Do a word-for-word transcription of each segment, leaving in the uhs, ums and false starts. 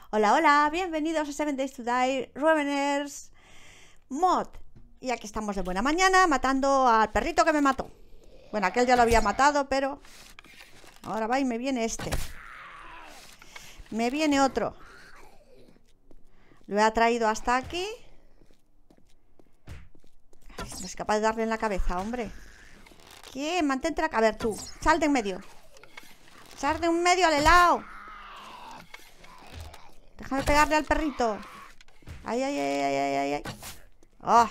Hola, hola, bienvenidos a Seven Days to Die Reveners Mod. Y aquí estamos de buena mañana matando al perrito que me mató. Bueno, aquel ya lo había matado, pero ahora va y me viene este. Me viene otro. Lo he traído hasta aquí. No es capaz de darle en la cabeza, hombre. ¿Quién? Mantente la cabeza. A ver, tú, sal de en medio. Sal de en medio al helado. Déjame pegarle al perrito. Ay, ay, ay, ay, ay, ay, ay. Oh.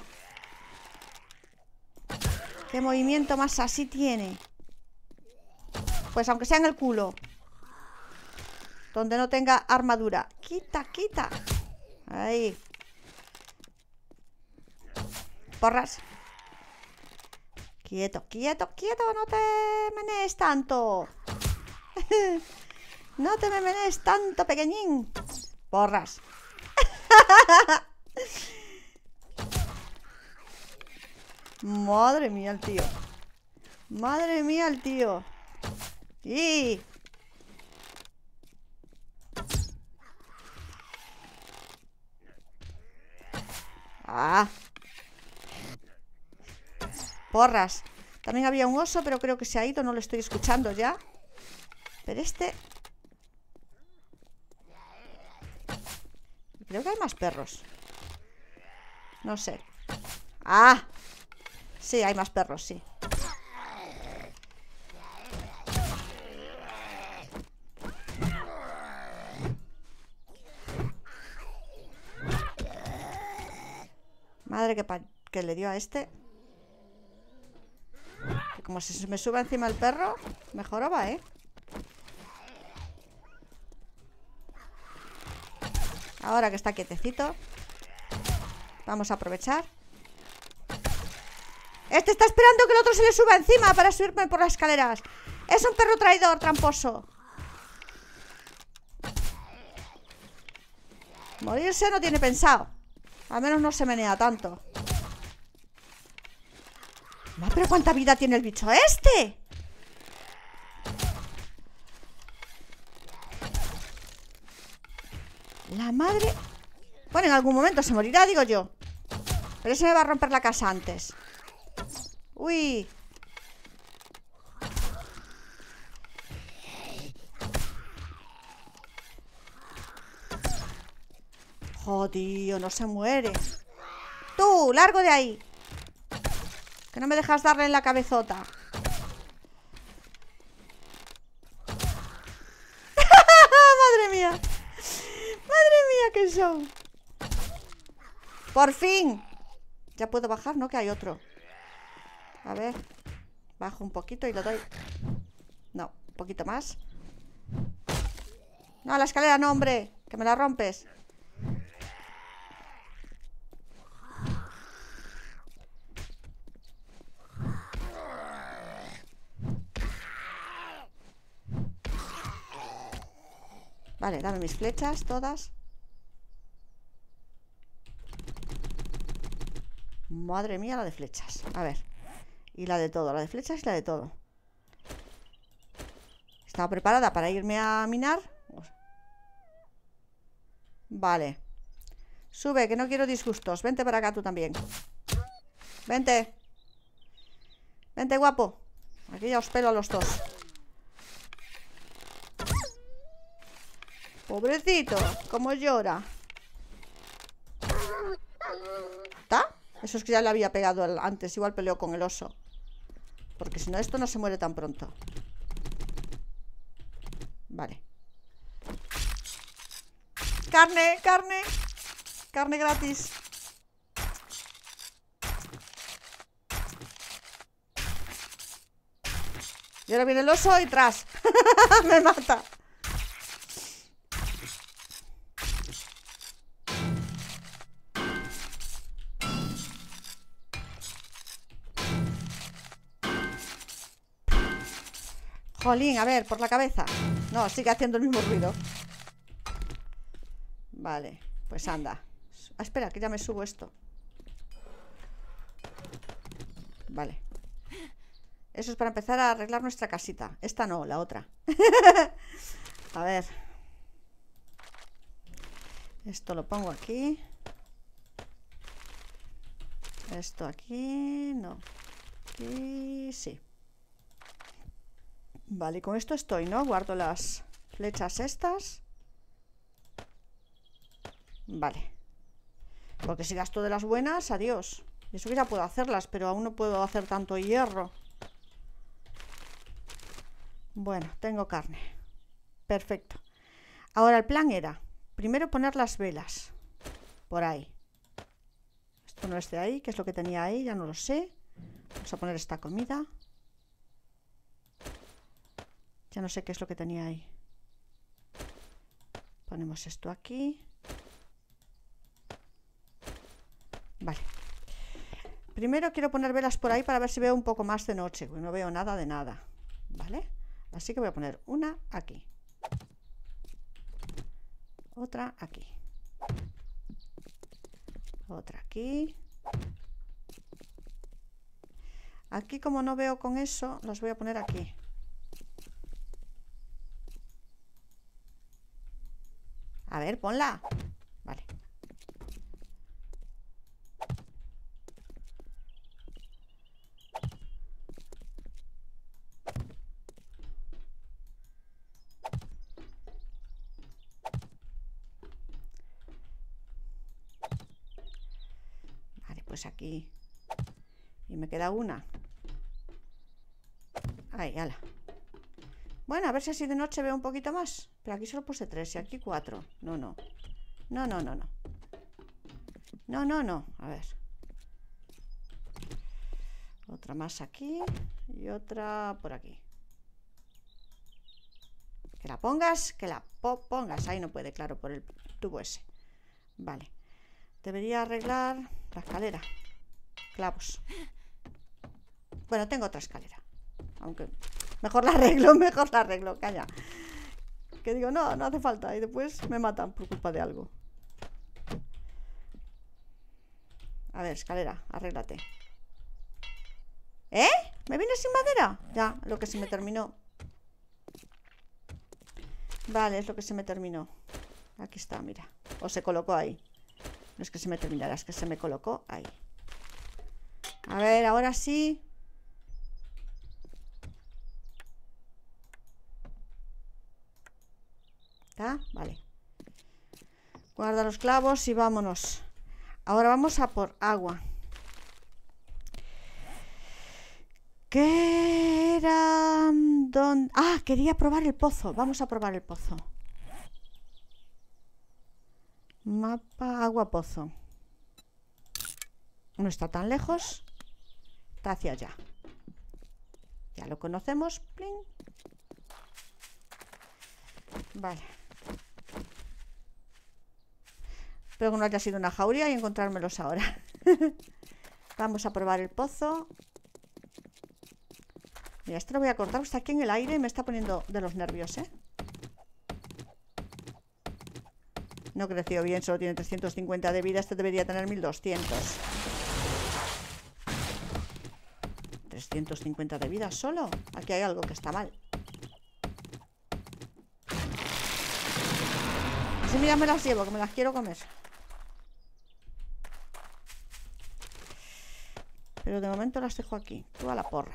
¿Qué movimiento más así tiene? Pues aunque sea en el culo, donde no tenga armadura. Quita, quita. Ahí. Porras. Quieto, quieto, quieto. No te menees tanto. No te me menees tanto, pequeñín. Porras. Madre mía el tío. Madre mía el tío. Y ah. Porras. También había un oso, pero creo que se ha ido. No lo estoy escuchando ya. Pero este... Creo que hay más perros. No sé. ¡Ah! Sí, hay más perros, sí. Madre que, que le dio a este. Que como si se me suba encima el perro, mejoraba, ¿eh? Ahora que está quietecito, vamos a aprovechar. Este está esperando que el otro se le suba encima para subirme por las escaleras. Es un perro traidor, tramposo. Morirse no tiene pensado. Al menos no se menea tanto. No, pero ¿cuánta vida tiene el bicho este? La madre... Bueno, en algún momento se morirá, digo yo. Pero ese me va a romper la casa antes. Uy. Jodido, no se muere. Tú, largo de ahí. Que no me dejas darle en la cabezota. Madre mía. Madre mía, qué show. Por fin. Ya puedo bajar, ¿no? Que hay otro. A ver. Bajo un poquito y lo doy. No, un poquito más. No, la escalera no, hombre. Que me la rompes. Vale, dame mis flechas, todas. Madre mía, la de flechas. A ver. Y la de todo, la de flechas y la de todo. Estaba preparada para irme a minar. Vale. Sube, que no quiero disgustos. Vente para acá tú también. Vente. Vente, guapo. Aquí ya os pelo a los dos. Pobrecito, cómo llora. ¿Está? Eso es que ya le había pegado antes. Igual peleó con el oso. Porque si no, esto no se muere tan pronto. Vale. Carne, carne. Carne gratis. Y ahora viene el oso y tras. Me mata. Jolín, a ver, por la cabeza. No, sigue haciendo el mismo ruido. Vale, pues anda. Ah, espera, que ya me subo esto. Vale. Eso es para empezar a arreglar nuestra casita. Esta no, la otra. A ver. Esto lo pongo aquí. Esto aquí, no. Aquí, sí. Vale, con esto estoy, ¿no? Guardo las flechas estas. Vale. Porque si gasto de las buenas, adiós. Y eso que ya puedo hacerlas, pero aún no puedo hacer tanto hierro. Bueno, tengo carne. Perfecto. Ahora el plan era, primero poner las velas. Por ahí. Esto no es de ahí, ¿qué es lo que tenía ahí? Ya no lo sé. Vamos a poner esta comida. Ya no sé qué es lo que tenía ahí. Ponemos esto aquí. Vale. Primero quiero poner velas por ahí para ver si veo un poco más de noche, porque no veo nada de nada. ¿Vale? Así que voy a poner una aquí. Otra aquí. Otra aquí. Aquí, como no veo con eso, las voy a poner aquí. A ver, ponla. Vale. Vale, pues aquí. Y me queda una. Ahí, ala. Bueno, a ver si así de noche veo un poquito más. Pero aquí solo puse tres y aquí cuatro. No, no. No, no, no, no. No, no, no. A ver. Otra más aquí. Y otra por aquí. Que la pongas, que la po pongas. Ahí no puede, claro, por el tubo ese. Vale. Debería arreglar la escalera. Clavos. Bueno, tengo otra escalera. Aunque mejor la arreglo, mejor la arreglo. Calla. Que digo, no, no hace falta. Y después me matan por culpa de algo. A ver, escalera, arréglate. ¿Eh? ¿Me vine sin madera? Ya, lo que se me terminó. Vale, es lo que se me terminó. Aquí está, mira. O se colocó ahí. No es que se me terminara, es que se me colocó ahí. A ver, ahora sí. ¿Está? Vale. Guarda los clavos y vámonos. Ahora vamos a por agua. ¿Qué era? ¿Dónde? Ah, quería probar el pozo. Vamos a probar el pozo. Mapa agua pozo. No está tan lejos. Está hacia allá. Ya lo conocemos. ¡Pling! Vale. Espero que no haya sido una jauría y encontrármelos ahora. Vamos a probar el pozo. Mira, esto lo voy a cortar. Está aquí en el aire y me está poniendo de los nervios, ¿eh? No creció bien, solo tiene trescientos cincuenta de vida. Este debería tener mil doscientos. trescientos cincuenta de vida solo. Aquí hay algo que está mal. Así, mira, me las llevo, que me las quiero comer. Pero de momento las dejo aquí. Tú a la porra.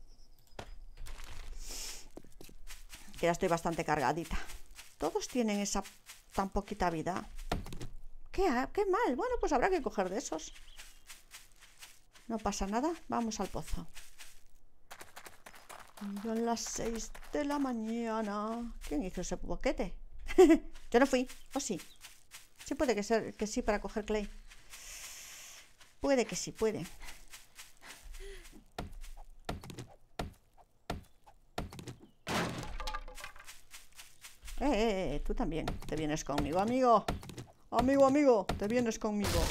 Que ya estoy bastante cargadita. Todos tienen esa tan poquita vida. ¿Qué, qué mal? Bueno, pues habrá que coger de esos. No pasa nada. Vamos al pozo. Son las seis de la mañana. ¿Quién hizo ese boquete? Yo no fui. ¿O sí? Sí puede que, ser, que sí para coger clay. Puede que sí, puede. Eh, eh, eh, tú también. Te vienes conmigo, amigo. Amigo, amigo, te vienes conmigo.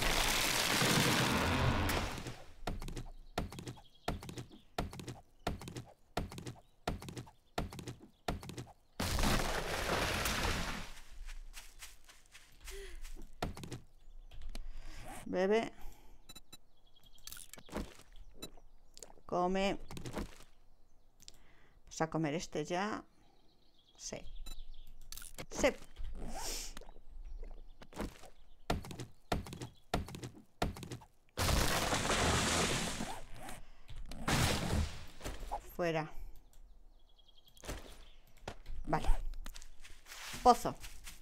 Bebe. Come. Vamos a comer este ya. Sí. Sí. Fuera. Vale. Pozo.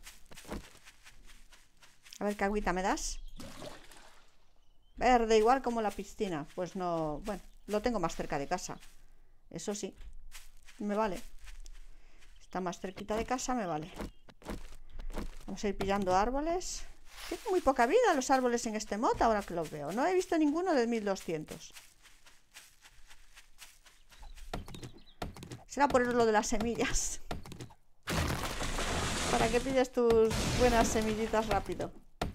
A ver qué agüita me das. Verde, igual como la piscina. Pues no... Bueno, lo tengo más cerca de casa. Eso sí. Me vale. Está más cerquita de casa, me vale. Vamos a ir pillando árboles. Tienen muy poca vida los árboles en este mod, ahora que los veo. No he visto ninguno de mil doscientos. Será por lo de las semillas. Para que pilles tus buenas semillitas rápido.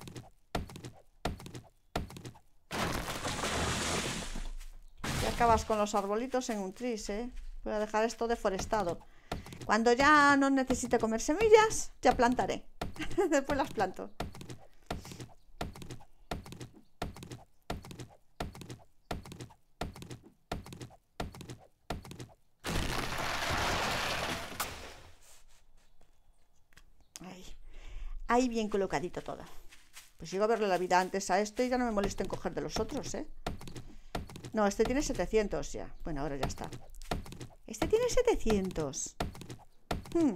Y acabas con los arbolitos en un tris, ¿eh? Voy a dejar esto deforestado. Cuando ya no necesite comer semillas, ya plantaré. Después las planto. Ahí. Ahí bien colocadito todo. Pues llego a verle la vida antes a este y ya no me molesto en coger de los otros, ¿eh? No, este tiene setecientos ya. Bueno, ahora ya está. Este tiene setecientos. Hmm.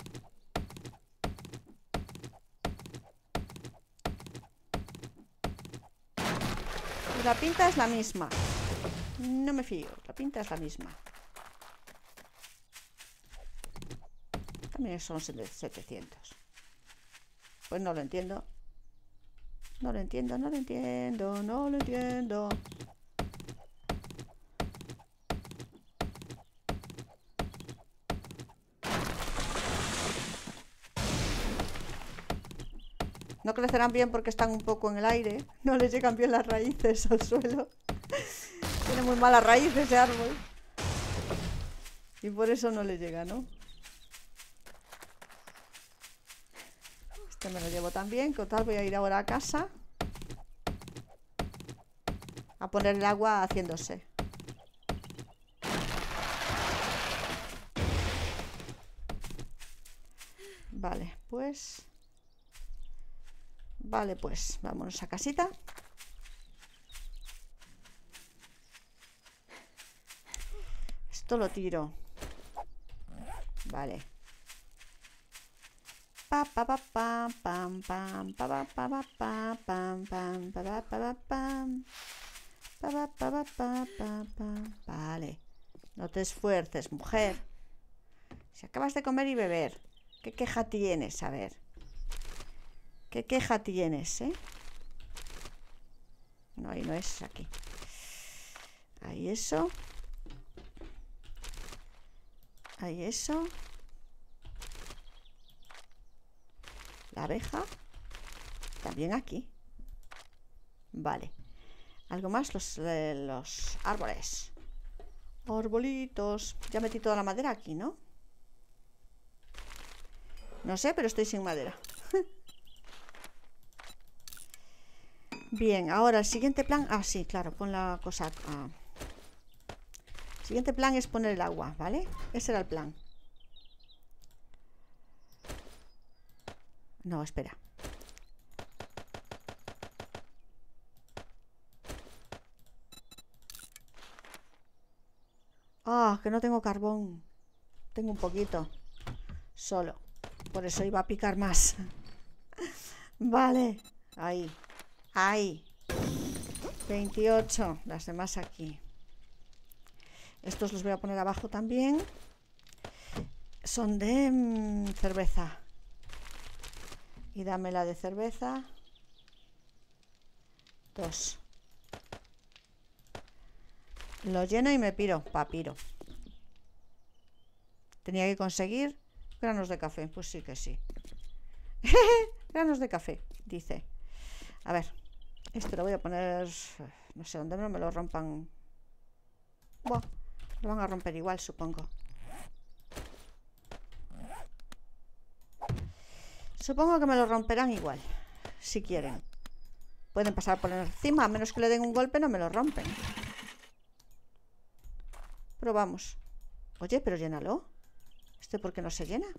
Y la pinta es la misma. No me fío. La pinta es la misma. También son setecientos. Pues no lo entiendo. No lo entiendo, no lo entiendo, no lo entiendo. No crecerán bien porque están un poco en el aire. No les llegan bien las raíces al suelo. Tiene muy malas raíces ese árbol. Y por eso no le llega, ¿no? Este me lo llevo también. Total, voy a ir ahora a casa a poner el agua haciéndose. Vale, pues... Vale, pues vámonos a casita. Esto lo tiro. Vale. Pa pa pa pa pam pam pa pa pa pa pa pam pam pa pa pa pa pam pa pa pa pa pa pa pam. Vale. No te esfuerces, mujer. Si acabas de comer y beber, ¿qué queja tienes? A ver. ¿Qué queja tienes, eh? No, ahí no es, aquí. Ahí eso. Ahí eso. La abeja. También aquí. Vale. Algo más, los, eh, los árboles. Arbolitos. Ya metí toda la madera aquí, ¿no? No sé, pero estoy sin madera. Bien, ahora el siguiente plan... Ah, sí, claro, pon la cosa... Ah. El siguiente plan es poner el agua, ¿vale? Ese era el plan. No, espera. Ah, que no tengo carbón. Tengo un poquito. Solo. Por eso iba a picar más. Vale. Ahí. Ahí. veintiocho. Las demás aquí. Estos los voy a poner abajo también. Son de mmm, cerveza. Y dame la de cerveza. Dos. Lo lleno y me piro. Papiro. Tenía que conseguir granos de café. Pues sí que sí. Granos de café, dice. A ver. Esto lo voy a poner... No sé, dónde no me lo rompan. Buah, lo van a romper igual, supongo. Supongo que me lo romperán igual. Si quieren. Pueden pasar por encima. A menos que le den un golpe, no me lo rompen. Probamos. Oye, pero llénalo. ¿Este por qué no se llena?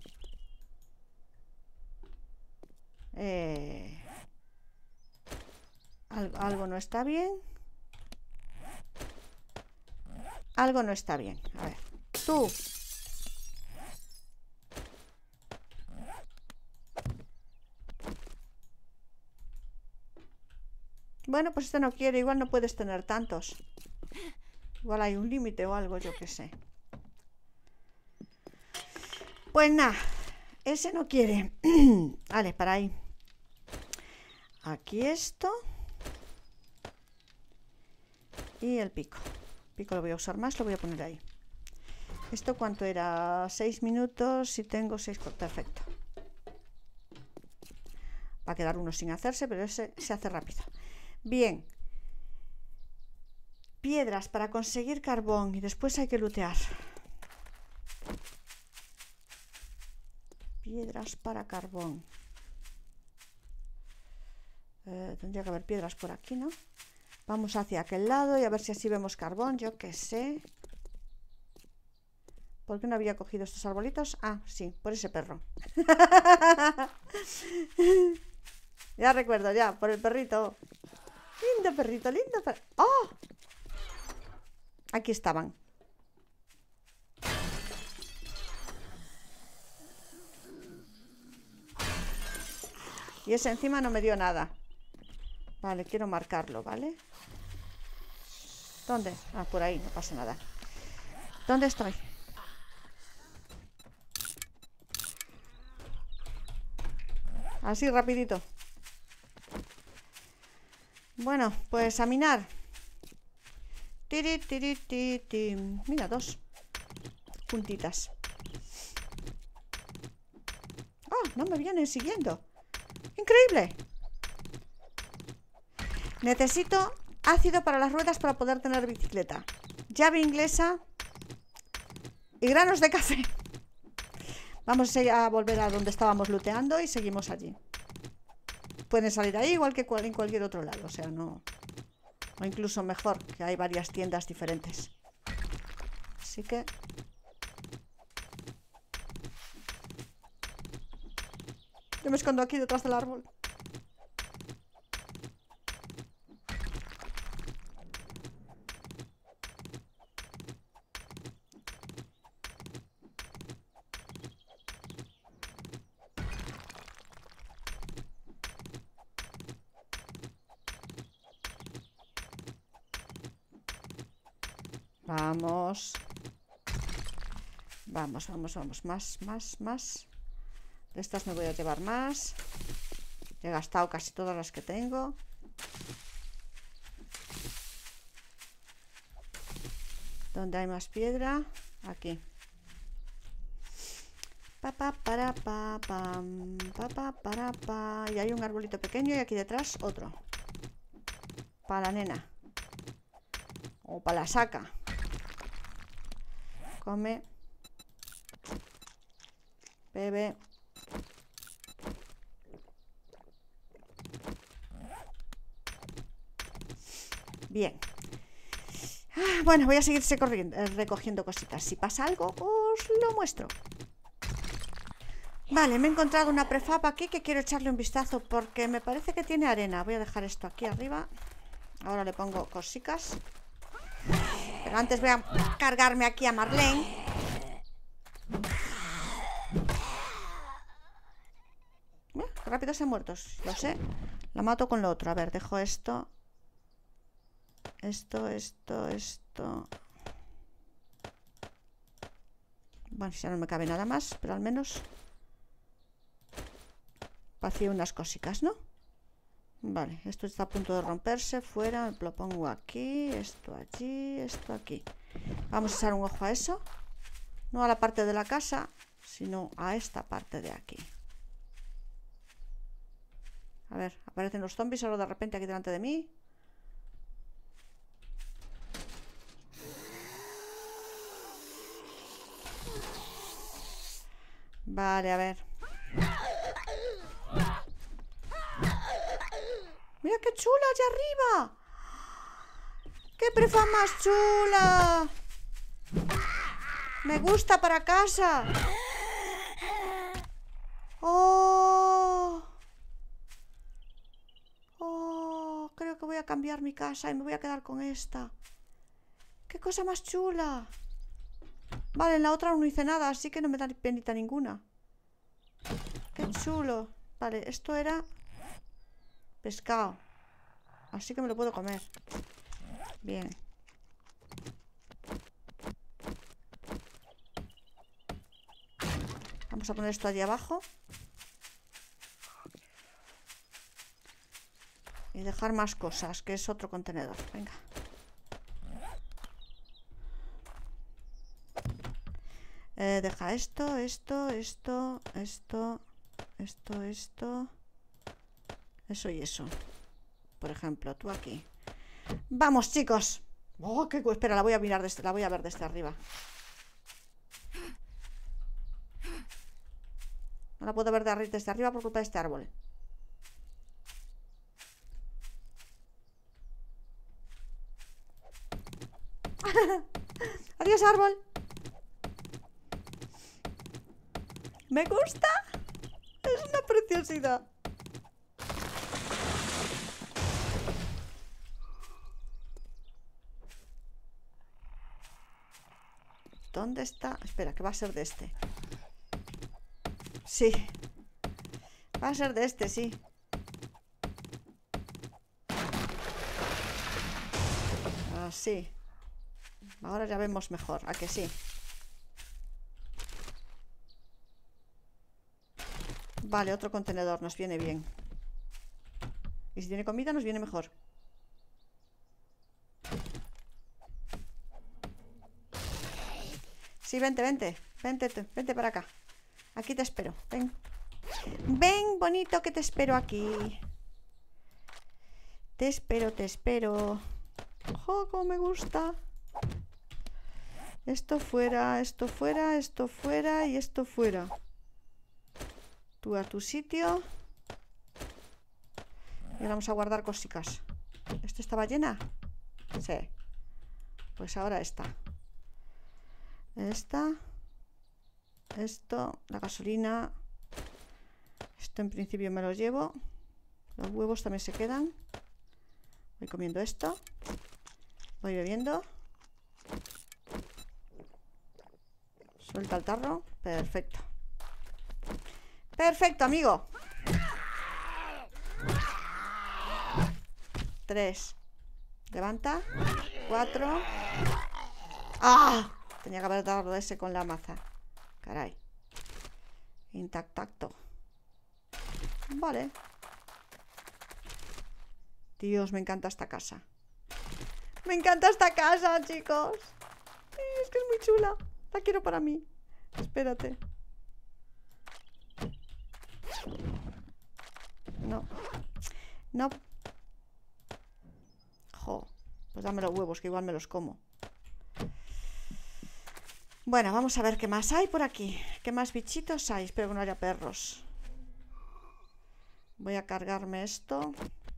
Eh... Algo, algo no está bien. Algo no está bien. A ver. Tú. Bueno, pues este no quiere. Igual no puedes tener tantos. Igual hay un límite o algo, yo qué sé. Pues nada. Ese no quiere. Vale, para ahí. Aquí esto. Y el pico. El pico lo voy a usar más, lo voy a poner ahí. ¿Esto cuánto era? seis minutos y tengo seis. Perfecto. Va a quedar uno sin hacerse, pero ese se hace rápido. Bien. Piedras para conseguir carbón y después hay que lootear. Piedras para carbón. Eh, tendría que haber piedras por aquí, ¿no? Vamos hacia aquel lado y a ver si así vemos carbón. Yo qué sé. ¿Por qué no había cogido estos arbolitos? Ah, sí, por ese perro. Ya recuerdo, ya, por el perrito. Lindo perrito, lindo perrito. ¡Oh! Aquí estaban. Y ese encima no me dio nada. Vale, quiero marcarlo, ¿vale? ¿Dónde? Ah, por ahí, no pasa nada. ¿Dónde estoy? Así, rapidito. Bueno, pues a minar. Tiri, tiri, tiri, tiri. Mira, dos puntitas. ¡Ah! No me vienen siguiendo. ¡Increíble! Necesito ácido para las ruedas para poder tener bicicleta. Llave inglesa y granos de café. Vamos a volver a donde estábamos looteando y seguimos allí. Pueden salir ahí igual que en cualquier otro lado, o sea, no... O incluso mejor, que hay varias tiendas diferentes. Así que... Yo me escondo aquí detrás del árbol. Vamos. Vamos, vamos, vamos. Más, más, más. De estas me voy a llevar más. He gastado casi todas las que tengo. ¿Dónde hay más piedra? Aquí. Pa, pa, para, pa, pam, pa, pa, para, pa. Y hay un arbolito pequeño y aquí detrás otro. Para la nena. O para la saca. Come. Bebe. Bien. Ah, bueno, voy a seguirse corriendo, eh, recogiendo cositas. Si pasa algo, os lo muestro. Vale, me he encontrado una prefab aquí que quiero echarle un vistazo porque me parece que tiene arena. Voy a dejar esto aquí arriba. Ahora le pongo cositas. Pero antes voy a cargarme aquí a Marlene. Mira, qué rápido se han muerto. Lo sé. La mato con lo otro. A ver, dejo esto. Esto, esto, esto. Bueno, ya no me cabe nada más, pero al menos vacío unas cositas, ¿no? Vale, esto está a punto de romperse. Fuera, lo pongo aquí. Esto allí, esto aquí. Vamos a echar un ojo a eso. No a la parte de la casa, sino a esta parte de aquí. A ver, aparecen los zombies ahora de repente aquí delante de mí. Vale, a ver. Mira qué chula allá arriba. ¡Qué prefa más chula! Me gusta para casa. ¡Oh! ¡Oh! Creo que voy a cambiar mi casa y me voy a quedar con esta. ¡Qué cosa más chula! Vale, en la otra no hice nada, así que no me da penita ninguna. Qué chulo. Vale, esto era pescado. Así que me lo puedo comer. Bien. Vamos a poner esto allí abajo. Y dejar más cosas, que es otro contenedor. Venga. Eh, deja esto, esto, esto, esto, esto, esto. Eso y eso. Por ejemplo, tú aquí. ¡Vamos, chicos! Oh, qué... Espera, la voy a mirar desde, la voy a ver desde arriba. No la puedo ver desde arriba por culpa de este árbol. Adiós, árbol. Me gusta. Es una preciosidad. ¿Dónde está? Espera, que va a ser de este. Sí. Va a ser de este, sí. Así. Ahora ya vemos mejor. ¿A que sí? Vale, otro contenedor. Nos viene bien. Y si tiene comida nos viene mejor. Sí, vente, vente. Vente, vente para acá. Aquí te espero. Ven. Ven, bonito, que te espero aquí. Te espero, te espero. ¡Oh, cómo me gusta! Esto fuera, esto fuera, esto fuera y esto fuera. Tú a tu sitio. Y ahora vamos a guardar cositas. ¿Esto estaba llena? Sí. Pues ahora está. Esta. Esto, la gasolina. Esto en principio me lo llevo. Los huevos también se quedan. Voy comiendo esto. Voy bebiendo. Suelta el tarro. Perfecto. Perfecto, amigo. Tres. Levanta. Cuatro. ¡Ah! Tenía que haber dado ese con la maza. Caray. Intactacto. Vale. Dios, me encanta esta casa. Me encanta esta casa, chicos. Es que es muy chula. La quiero para mí. Espérate. No. No. Jo. Pues dame los huevos, que igual me los como. Bueno, vamos a ver qué más hay por aquí. ¿Qué más bichitos hay? Espero que no haya perros. Voy a cargarme esto.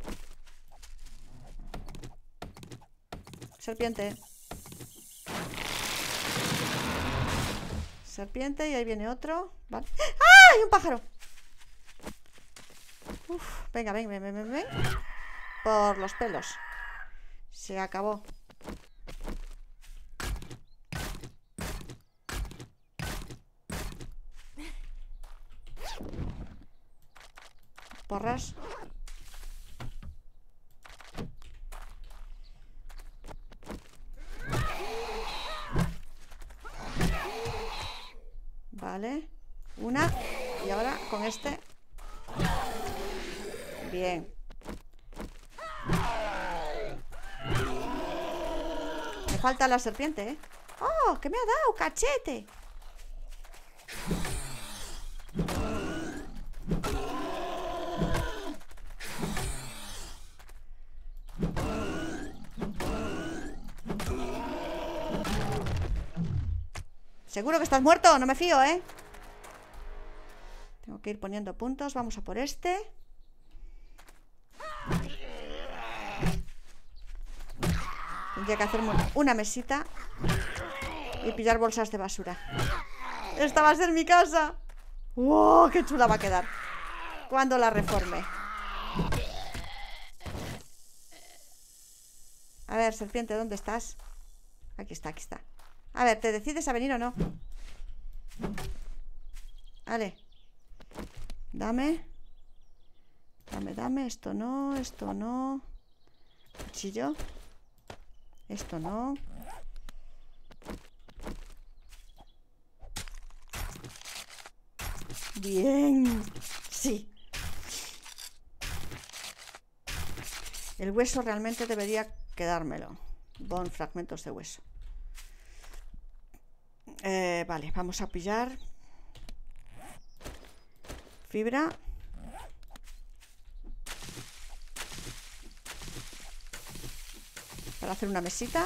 Serpiente. Serpiente y ahí viene otro. Vale. ¡Ah! ¡Hay un pájaro! Uf, venga, ven, ven, ven, ven, ven. Por los pelos. Se acabó. Porras. Vale. Una. Y ahora con este. Bien. Me falta la serpiente, ¿eh? ¡Oh! ¡Que me ha dado! ¡Cachete! Seguro que estás muerto, no me fío, ¿eh? Tengo que ir poniendo puntos. Vamos a por este. Tendría que hacer una mesita y pillar bolsas de basura. Esta va a ser mi casa. ¡Wow! ¡Qué chula va a quedar! Cuando la reforme. A ver, serpiente, ¿dónde estás? Aquí está, aquí está. A ver, ¿te decides a venir o no? Vale. Dame. Dame, dame. Esto no, esto no. Cuchillo. Esto no. Bien. Sí. El hueso realmente debería quedármelo. Bon, fragmentos de hueso. Eh, vale, vamos a pillar fibra. Para hacer una mesita.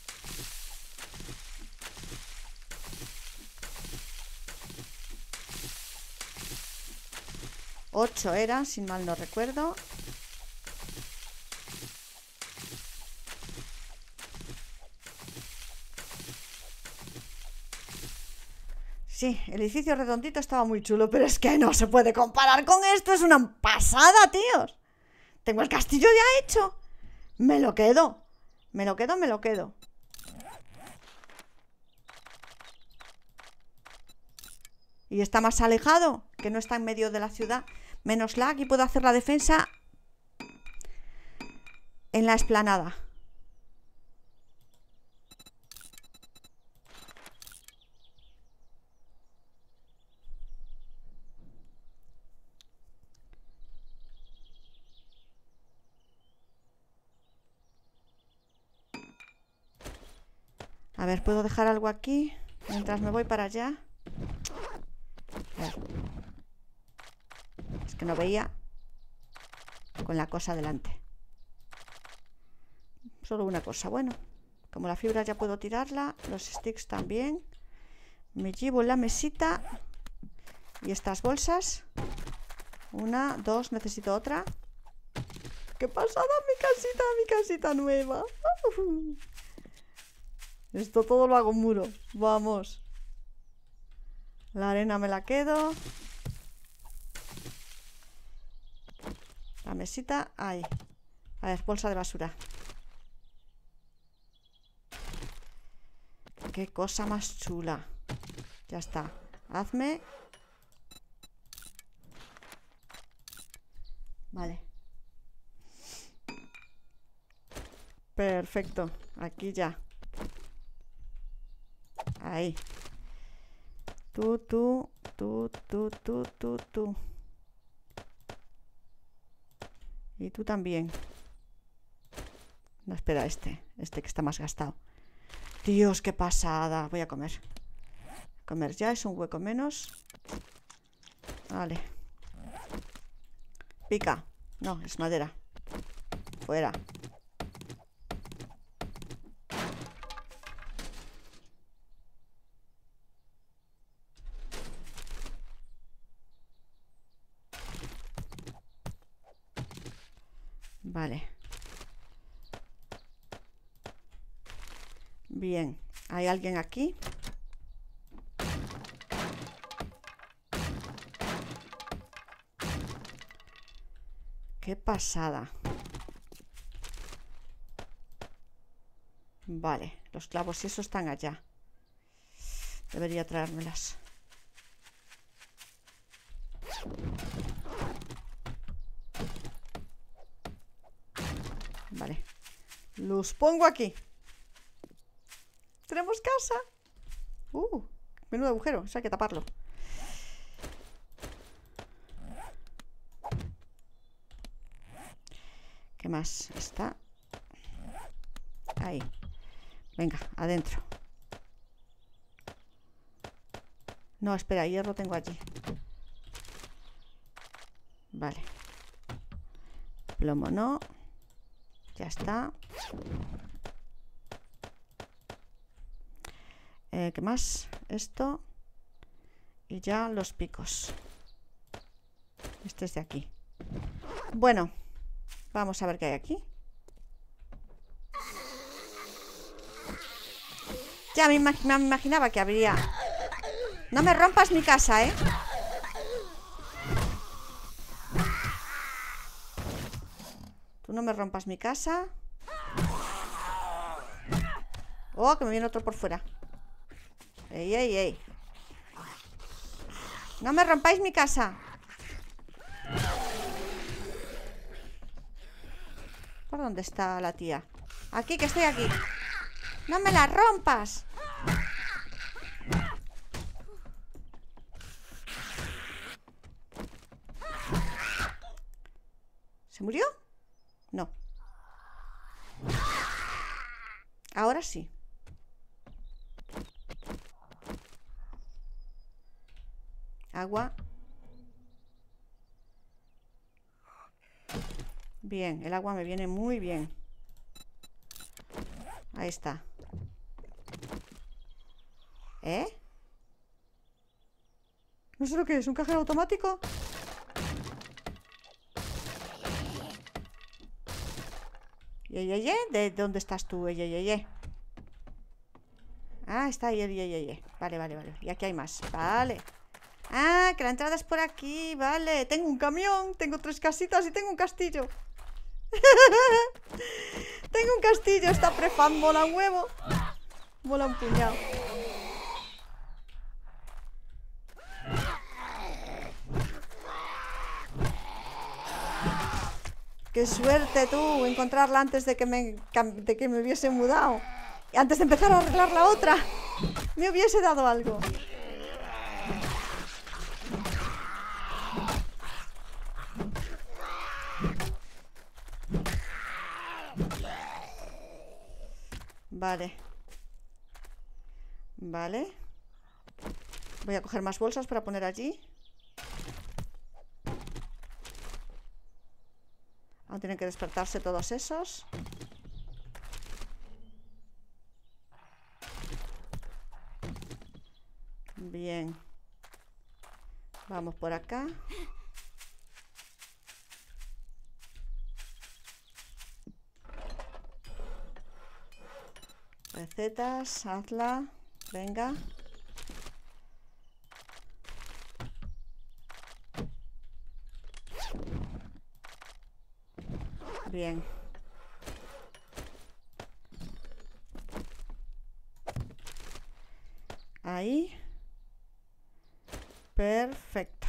Ocho eran, si mal no recuerdo. Sí, el edificio redondito estaba muy chulo, pero es que no se puede comparar con esto. Es una pasada, tíos. Tengo el castillo ya hecho. Me lo quedo. Me lo quedo, me lo quedo. Y está más alejado, que no está en medio de la ciudad. Menos lag y puedo hacer la defensa en la explanada. A ver, ¿puedo dejar algo aquí mientras me voy para allá? A ver. Es que no veía con la cosa delante. Solo una cosa. Bueno, como la fibra ya puedo tirarla, los sticks también. Me llevo la mesita y estas bolsas. Una, dos, necesito otra. ¡Qué pasada mi casita, mi casita nueva! Esto todo lo hago en muro. Vamos. La arena me la quedo. La mesita, ahí. A ver, bolsa de basura. Qué cosa más chula. Ya está. Hazme. Vale. Perfecto. Aquí ya. Ahí. Tú, tú, tú, tú, tú, tú, tú. Y tú también. No, espera, este. Este que está más gastado. Dios, qué pasada. Voy a comer. Comer ya, es un hueco menos. Vale. Pica. No, es madera. Fuera. Vale. Bien. ¿Hay alguien aquí? Qué pasada. Vale. Los clavos y eso están allá. Debería traérmelas. Vale. Los pongo aquí. Tenemos casa. Uh, menudo agujero. Eso hay que taparlo. ¿Qué más está? Ahí. Venga, adentro. No, espera, hierro tengo allí. Vale. Plomo no. Ya está. Eh, ¿Qué más? Esto. Y ya los picos. Este es de aquí. Bueno, vamos a ver qué hay aquí. Ya me, imag me imaginaba que habría... No me rompas mi casa, ¿eh? Tú no me rompas mi casa. Oh, que me viene otro por fuera. Ey, ey, ey. No me rompáis mi casa. ¿Por dónde está la tía? Aquí, que estoy aquí. ¡No me la rompas! ¿Se murió? No. Ahora sí. Agua. Bien, el agua me viene muy bien. Ahí está. ¿Eh? No sé lo que es, ¿un cajero automático? Ye, ye, ye. ¿De dónde estás tú? Ye, ye, ye. Ah, está ahí el ye, ye, ye. Vale, vale, vale. Y aquí hay más. Vale. Ah, que la entrada es por aquí. Vale. Tengo un camión, tengo tres casitas y tengo un castillo. Tengo un castillo. Esta prefab mola un huevo. Mola un puñado. Qué suerte tú, encontrarla antes de que me, de que me hubiese mudado. Y antes de empezar a arreglar la otra, me hubiese dado algo. Vale. Vale. Voy a coger más bolsas para poner allí. Aún tienen que despertarse todos esos. Bien. Vamos por acá. Recetas, hazla. Venga. Bien. Ahí. Perfecto.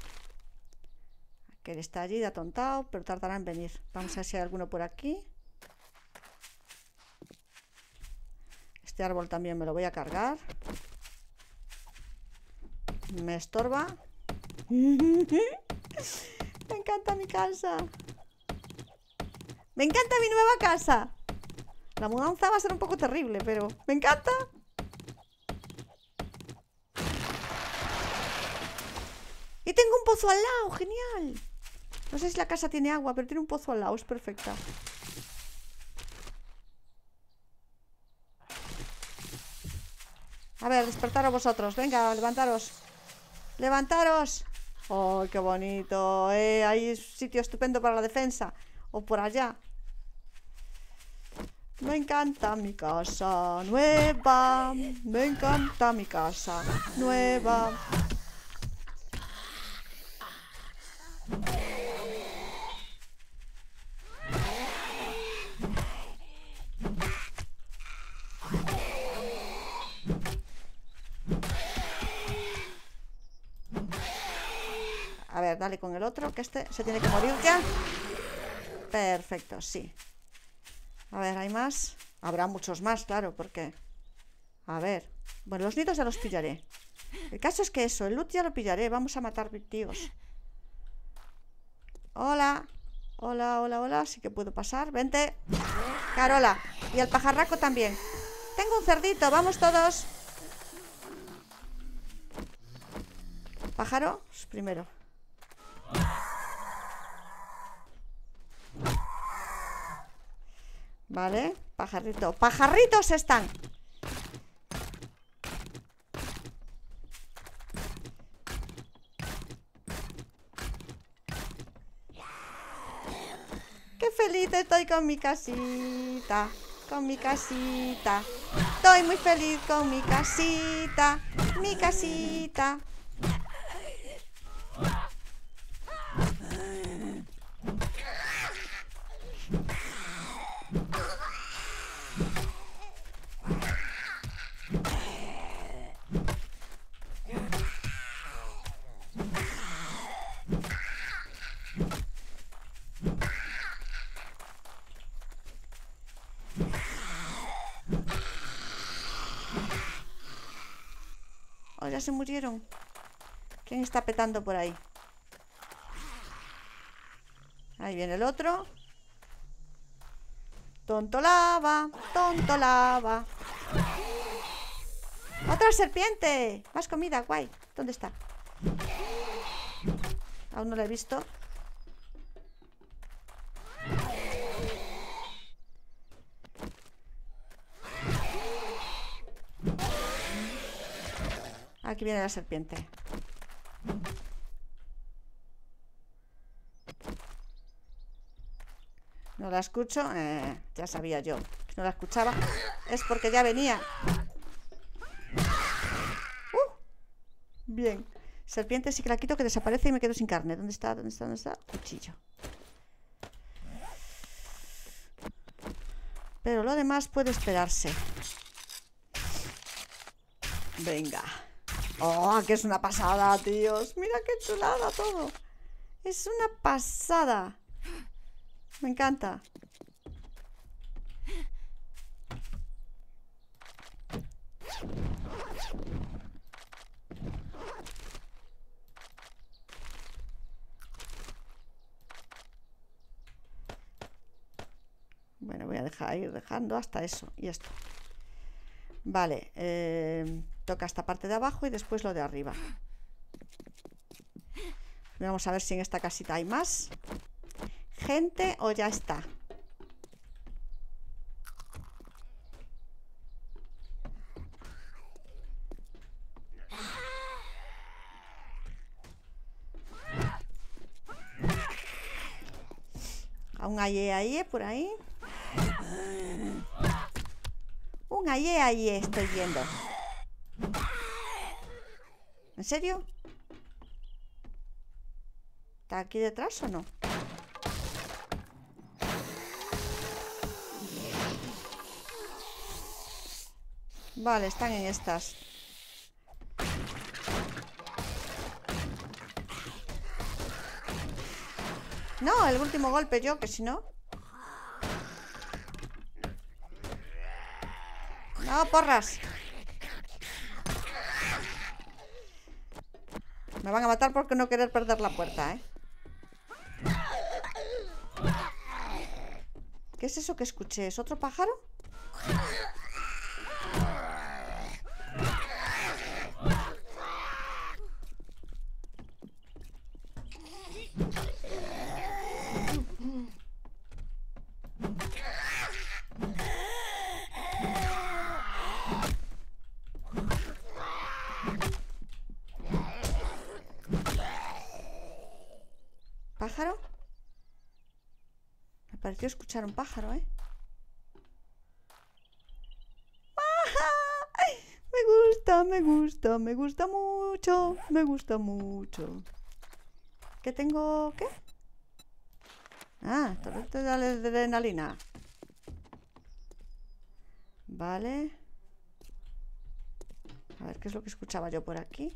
Aquel está allí de atontado, pero tardará en venir. Vamos a ver si hay alguno por aquí. Este árbol también me lo voy a cargar. Me estorba. Me encanta mi casa. Me encanta mi nueva casa. La mudanza va a ser un poco terrible, pero me encanta. Y tengo un pozo al lado, genial. No sé si la casa tiene agua, pero tiene un pozo al lado, es perfecta. A ver, despertaros vosotros. Venga, levantaros. Levantaros. ¡Oh, qué bonito! Eh, hay sitio estupendo para la defensa. O por allá. Me encanta mi casa nueva. Me encanta mi casa nueva. A ver, dale con el otro, que este se tiene que morir ya. Perfecto, sí. A ver, ¿hay más? Habrá muchos más, claro, porque... A ver. Bueno, los nidos ya los pillaré. El caso es que eso, el loot ya lo pillaré. Vamos a matar tíos. Hola. Hola, hola, hola. Sí que puedo pasar. Vente. Carola. Y el pajarraco también. Tengo un cerdito. Vamos todos. Pájaro, primero. Vale, pajarrito. ¡Pajarritos están! ¡Qué feliz estoy con mi casita! Con mi casita. Estoy muy feliz con mi casita. Mi casita. se murieron. ¿Quién está petando por ahí? Ahí viene el otro. Tonto lava, tonto lava. ¡Otra serpiente! Más comida, guay. ¿Dónde está? Aún no la he visto. Aquí viene la serpiente. No la escucho. Eh, ya sabía yo. Si no la escuchaba es porque ya venía. Uh, bien. Serpiente sí que la quito, que desaparece y me quedo sin carne. ¿Dónde está? ¿Dónde está? ¿Dónde está? Cuchillo. Pero lo demás puede esperarse. Venga. ¡Oh, que es una pasada, tíos! Mira qué chulada todo. Es una pasada. Me encanta. Bueno, voy a dejar ir dejando hasta eso y esto. Vale, eh, toca esta parte de abajo y después lo de arriba. Vamos a ver si en esta casita hay más gente o ya está. Aún hay ahí por ahí. Un aye aye estoy viendo. ¿En serio? ¿Está aquí detrás o no? Vale, están en estas. No, el último golpe yo, que si no... No, porras. Me van a matar por no querer perder la puerta, ¿eh? ¿Qué es eso que escuché? ¿Es otro pájaro? ¿Pájaro? Me pareció escuchar un pájaro, ¿eh? ¡Ah! Me gusta, me gusta, me gusta mucho, me gusta mucho. ¿Qué tengo? ¿Qué? Ah, torrente de adrenalina. Vale. A ver, ¿qué es lo que escuchaba yo por aquí?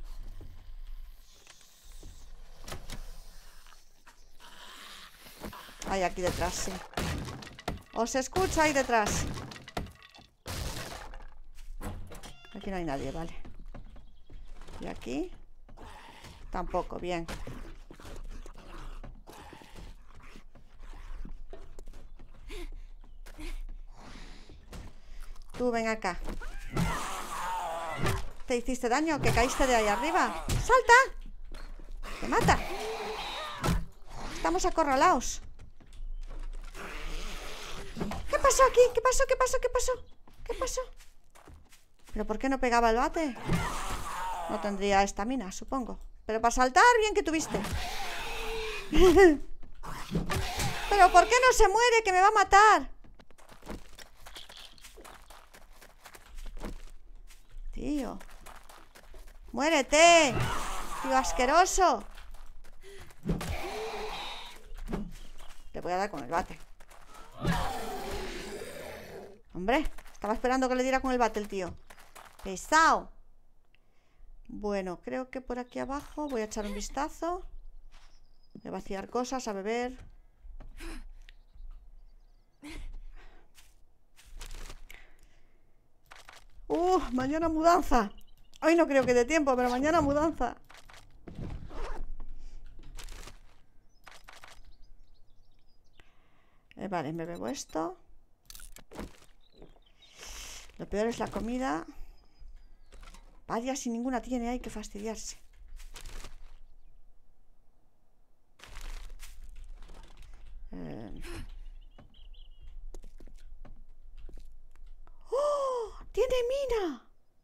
Hay aquí detrás, sí. Os escucho ahí detrás. Aquí no hay nadie, vale. Y aquí tampoco, bien. Tú ven acá. ¿Te hiciste daño? ¿Que caíste de ahí arriba? ¡Salta! ¡Te mata! Estamos acorralados. ¿Qué pasó aquí? ¿Qué pasó? ¿Qué pasó? ¿Qué pasó? ¿Qué pasó? ¿Pero por qué no pegaba el bate? No tendría estamina, supongo. Pero para saltar, bien que tuviste. ¿Pero por qué no se muere? Que me va a matar. Tío. ¡Muérete! Tío asqueroso. Le voy a dar con el bate. Hombre, estaba esperando que le diera con el bate el tío. Pesado. Bueno, creo que por aquí abajo voy a echar un vistazo. Voy a vaciar cosas, a beber. Uh, mañana mudanza. Hoy no creo que dé tiempo, pero mañana mudanza. Eh, vale, me bebo esto. Lo peor es la comida. Varias y ninguna tiene, hay que fastidiarse. Eh... ¡Oh! ¡Tiene mina!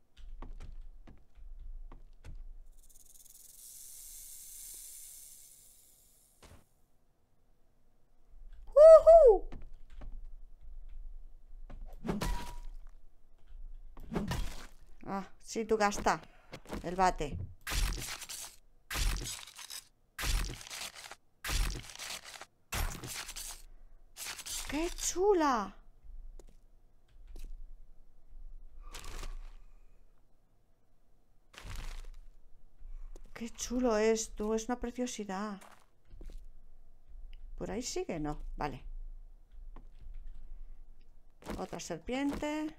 ¡Uh-huh! Ah, sí, tú gasta el bate. ¡Qué chula! ¡Qué chulo es, tú! Es una preciosidad. ¿Por ahí sigue? No, vale. Otra serpiente.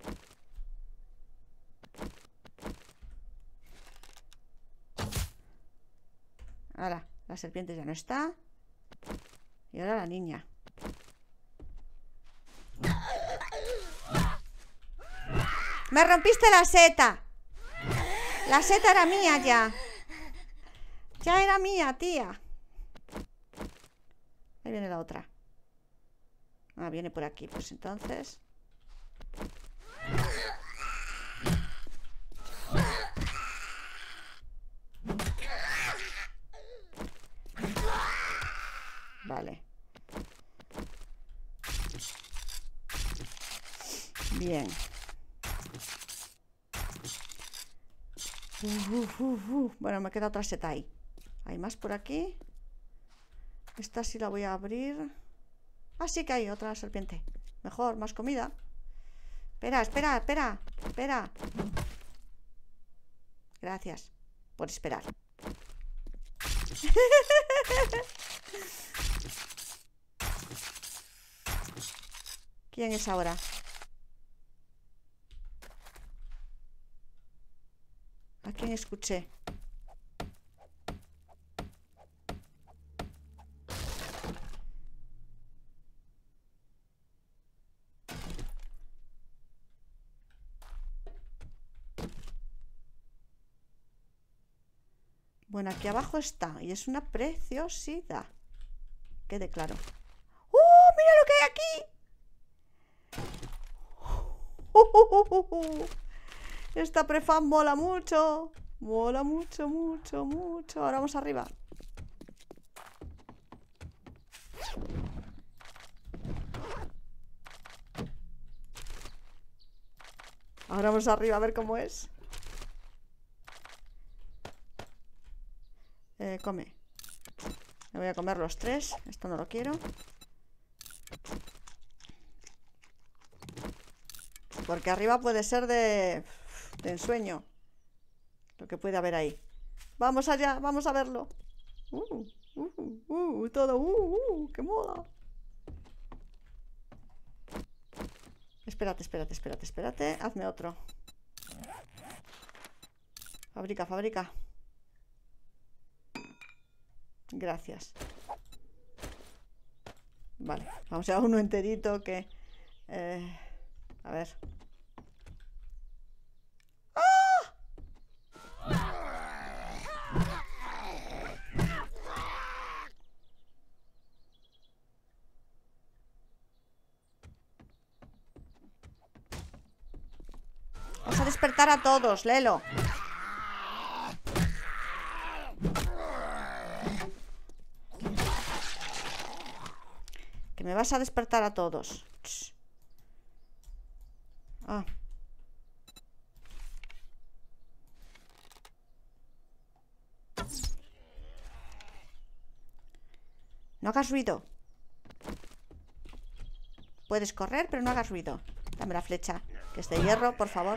Ahora, la serpiente ya no está. Y ahora la niña. ¡Me rompiste la seta! La seta era mía ya. Ya era mía, tía. Ahí viene la otra. Ah, viene por aquí, pues entonces. Vale. Bien. Uh, uh, uh, uh. Bueno, me queda otra seta ahí. ¿Hay más por aquí? Esta sí la voy a abrir. Ah, sí que hay otra serpiente. Mejor, más comida. Espera, espera, espera, espera. Gracias por esperar. ¿Quién es ahora? ¿A quién escuché? Bueno, aquí abajo está. Y es una preciosidad. Quede claro. ¡Oh! ¡Mira lo que hay aquí! ¡Uh, uh, uh, uh! Esta prefab mola mucho. Mola mucho, mucho, mucho. Ahora vamos arriba. Ahora vamos arriba a ver cómo es. Eh, come. Me voy a comer los tres. Esto no lo quiero. Porque arriba puede ser de, de ensueño. Lo que puede haber ahí. Vamos allá, vamos a verlo. Uh, uh, uh, todo, uh, uh, qué mola. Espérate, espérate, espérate, espérate. Hazme otro. Fabrica, fabrica. Gracias. Vale, vamos a uno enterito que... Eh, a ver. ¡Ah! Vas a despertar a todos, Lelo. Que me vas a despertar a todos. Ah. No hagas ruido. Puedes correr, pero no hagas ruido. Dame la flecha, que es de hierro, por favor.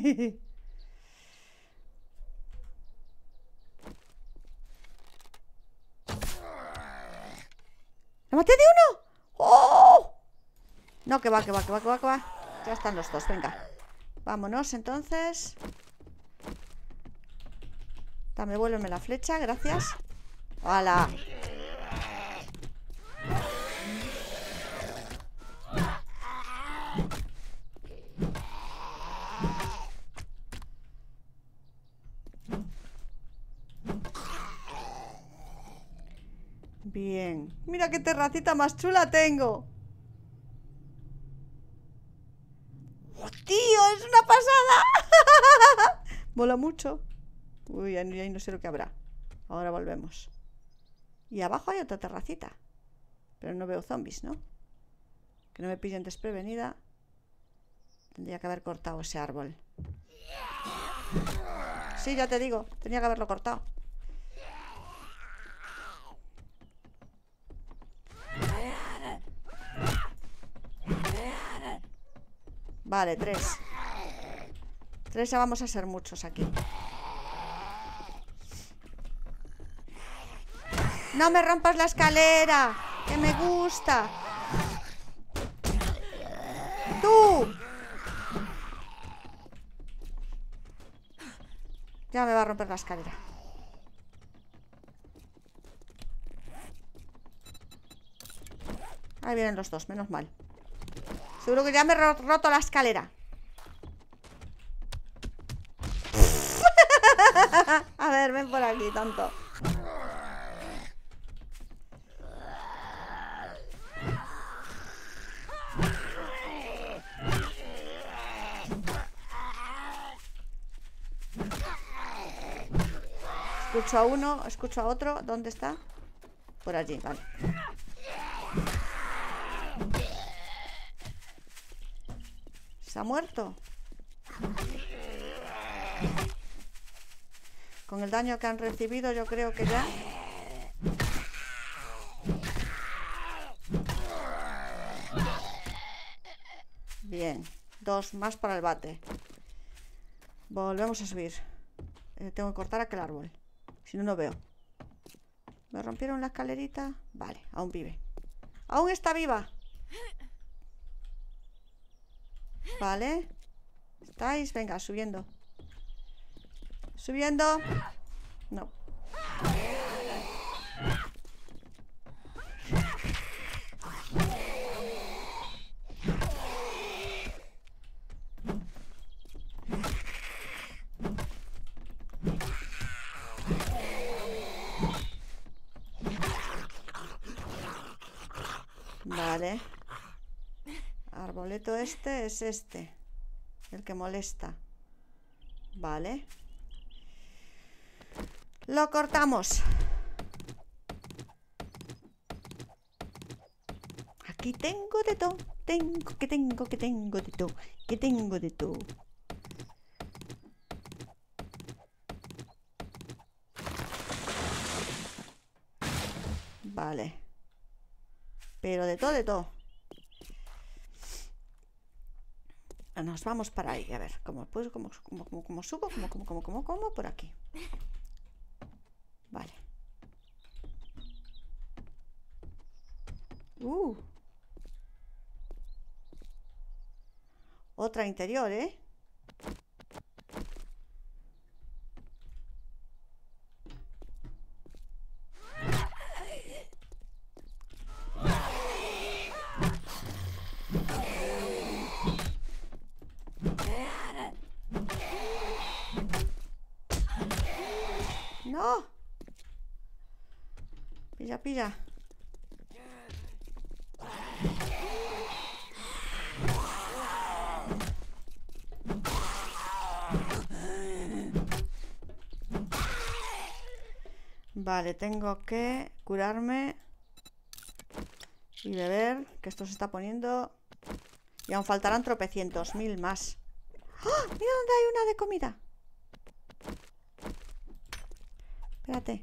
¿Lo maté de uno? ¡Oh! No, que va, que va, que va, que va, que va. Ya están los dos, venga. Vámonos entonces. Dame, vuélveme la flecha, gracias. ¡Hala! Bien. Mira qué terracita más chula tengo. ¡Oh, tío! ¡Es una pasada! Mola mucho. Uy, ahí no sé lo que habrá. Ahora volvemos. Y abajo hay otra terracita. Pero no veo zombies, ¿no? Que no me pillen desprevenida. Tendría que haber cortado ese árbol. Sí, ya te digo. Tenía que haberlo cortado. Vale, tres. Tres ya vamos a ser muchos aquí. No me rompas la escalera, que me gusta. ¡Tú! Ya me va a romper la escalera. Ahí vienen los dos, menos mal. Seguro que ya me he roto la escalera. A ver, ven por aquí, tonto. Escucho a uno, escucho a otro. ¿Dónde está? Por allí, vale. ¿Se ha muerto? Con el daño que han recibido yo creo que ya... Bien, dos más para el bate. Volvemos a subir. eh, Tengo que cortar aquel árbol. Si no, no veo. ¿Me rompieron la escalerita? Vale, aún vive. ¡Aún está viva! Vale. ¿Estáis? Venga, subiendo. Subiendo. No. Vale. Arboleto este es este. El que molesta. Vale. Lo cortamos. Aquí tengo de todo. Tengo, que tengo, que tengo de todo. Que tengo de todo. Vale. Pero de todo, de todo. Nos vamos para ahí. A ver, ¿cómo, pues, cómo, cómo, cómo, cómo subo? ¿Cómo, cómo, cómo, cómo, cómo? Por aquí. Vale. Uh. Otra interior, ¿eh? ¡No! Pilla, pilla. Vale, tengo que curarme y beber, que esto se está poniendo. Y aún faltarán tropecientos mil más. ¡Oh! Mira dónde hay una de comida. Espérate.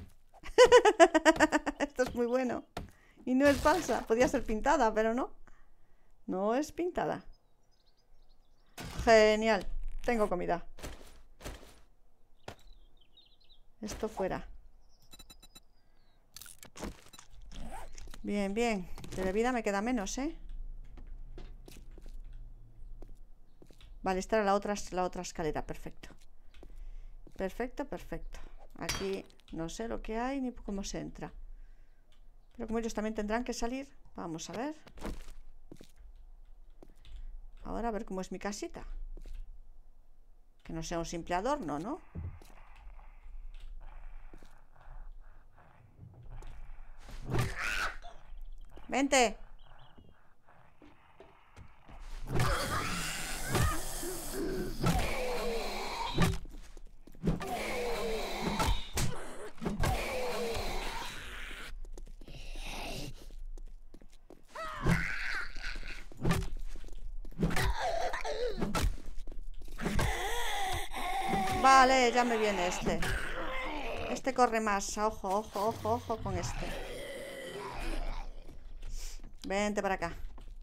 Esto es muy bueno. Y no es falsa. Podría ser pintada, pero no. No es pintada. Genial. Tengo comida. Esto fuera. Bien, bien. De vida me queda menos, ¿eh? Vale, esta era la otra, la otra escalera. Perfecto. Perfecto, perfecto. Aquí no sé lo que hay ni cómo se entra. Pero como ellos también tendrán que salir. Vamos a ver. Ahora a ver cómo es mi casita. Que no sea un simple adorno, ¿no? Vente. Vale, ya me viene este. Este corre más. Ojo, ojo, ojo, ojo con este. Vente para acá.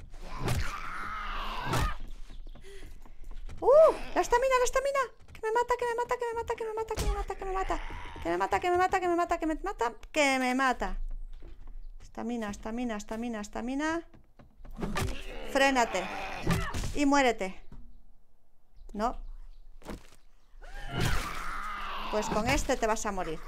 ¡Uh! ¡La estamina, la estamina! ¡Que me mata, que me mata, que me mata, que me mata, que me mata, que me mata! ¡Que me mata, que me mata, que me mata, que me mata! ¡Que me mata! Estamina, estamina, estamina, estamina. Frénate. Y muérete. No. Pues con este te vas a morir.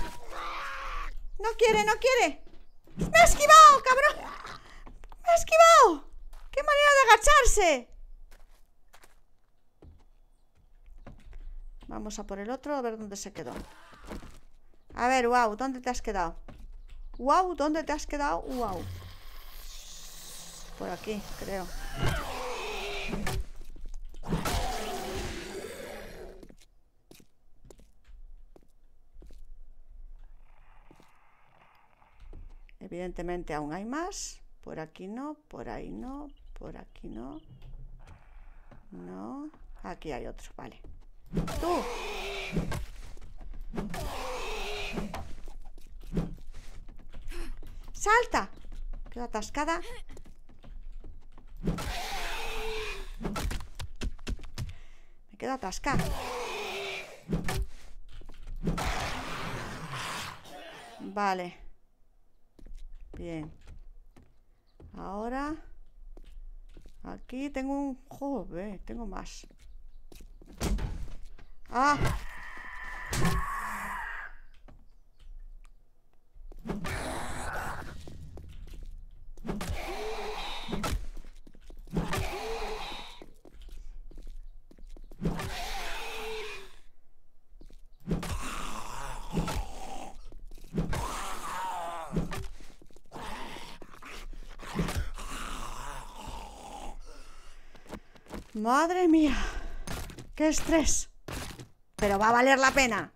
No quiere, no quiere. ¡Me ha esquivado, cabrón! ¡Me ha esquivado! ¡Qué manera de agacharse! Vamos a por el otro, a ver dónde se quedó. A ver, wow, ¿dónde te has quedado? Wow, ¿dónde te has quedado? Wow. Por aquí, creo. Evidentemente aún hay más. Por aquí no, por ahí no, por aquí no. No. Aquí hay otro, vale. ¡Tú! ¡Salta! Quedo atascada. Me quedo atascada. Vale. Bien. Ahora aquí tengo un... Joder, tengo más. ¡Ah! Madre mía, qué estrés. Pero va a valer la pena.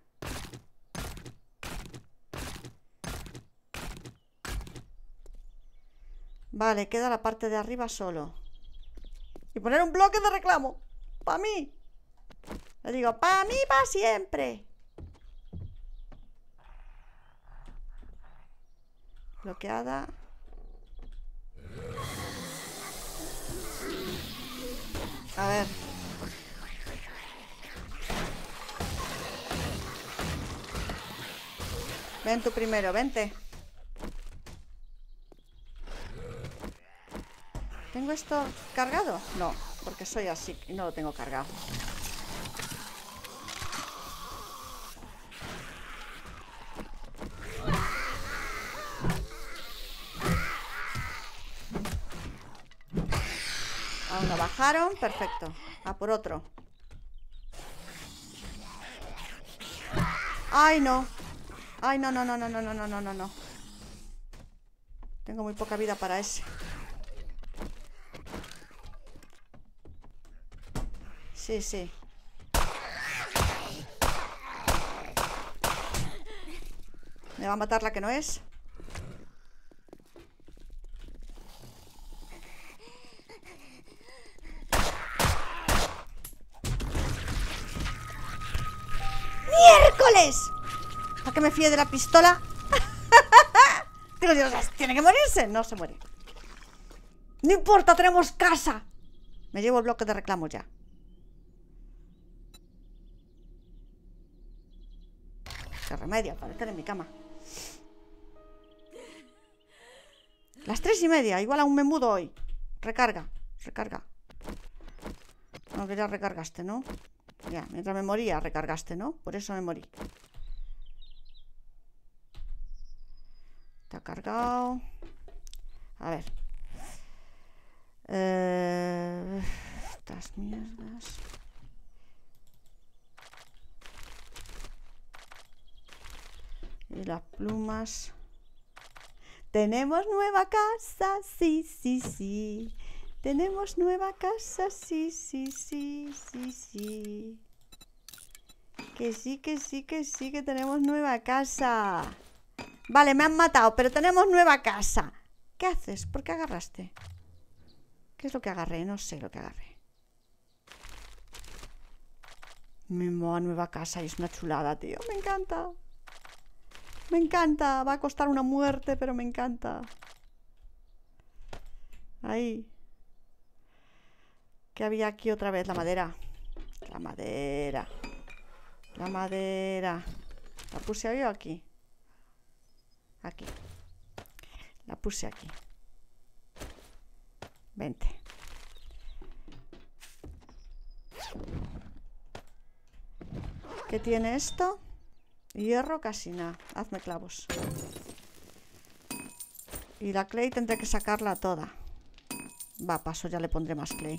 Vale, queda la parte de arriba solo. Y poner un bloque de reclamo. Para mí. Le digo, para mí, para siempre. Bloqueada. A ver. Ven tú primero, vente. ¿Tengo esto cargado? No, porque soy así y no lo tengo cargado. Aún no bajaron, perfecto. A por otro. Ay, no. Ay, no, no, no, no, no, no, no, no, no. Tengo muy poca vida para ese. Sí, sí. Me va a matar la que no es. ¡Miércoles! ¿Para qué me fíe de la pistola? Digo, Dios, ¿tiene que morirse? No se muere. No importa, tenemos casa. Me llevo el bloque de reclamo ya. qué remedio, para estar en mi cama. Las tres y media, igual aún me mudo hoy. Recarga, recarga. No, que ya recargaste, ¿no? Ya, mientras me moría recargaste, ¿no? Por eso me morí. Está cargado. A ver. Eh, estas mierdas. Y las plumas. Tenemos nueva casa, sí, sí, sí. Tenemos nueva casa, sí, sí, sí, sí, sí. Que sí, que sí, que sí, que tenemos nueva casa. Vale, me han matado, pero tenemos nueva casa. ¿Qué haces? ¿Por qué agarraste? ¿Qué es lo que agarré? No sé lo que agarré. Mi nueva casa y es una chulada, tío. Me encanta. Me encanta. Va a costar una muerte, pero me encanta. Ahí. ¿Qué había aquí otra vez? La madera. La madera. La madera. ¿La puse ahí o aquí? Aquí. La puse aquí. Vente. ¿Qué tiene esto? Hierro casi nada. Hazme clavos. Y la clay tendré que sacarla toda. Va, paso, ya le pondré más clay.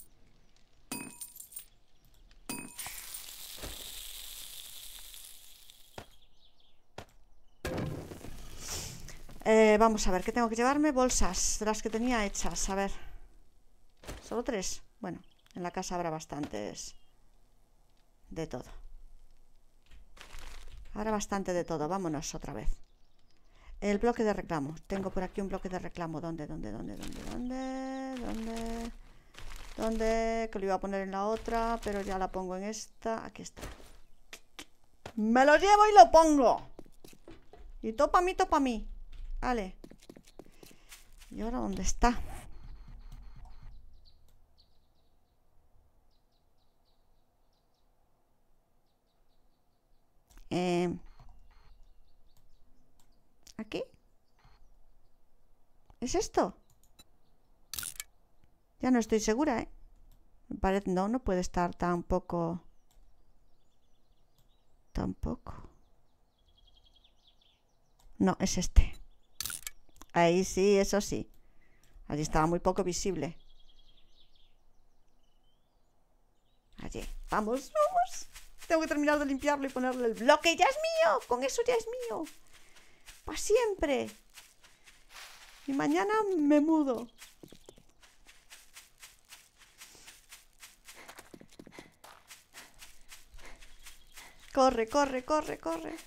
Eh, vamos a ver, ¿qué tengo que llevarme? Bolsas, de las que tenía hechas. A ver. ¿Solo tres? Bueno, en la casa habrá bastantes. De todo. Habrá bastante de todo. Vámonos otra vez. El bloque de reclamo. Tengo por aquí un bloque de reclamo. ¿Dónde, dónde, dónde, dónde, dónde? ¿Dónde? ¿Dónde? Que lo iba a poner en la otra, pero ya la pongo en esta. Aquí está. Me lo llevo y lo pongo. Y topa a mí, topa a mí. Vale. ¿Y ahora dónde está? Eh, ¿Aquí? ¿Es esto? Ya no estoy segura, ¿eh? Me parece... No, no puede estar tampoco... Tampoco. No, es este. Ahí sí, eso sí. Allí estaba muy poco visible. Allí. Vamos, vamos. Tengo que terminar de limpiarlo y ponerle el bloque. ¡Ya es mío! Con eso ya es mío. Para siempre. Y mañana me mudo. Corre, corre, corre, corre.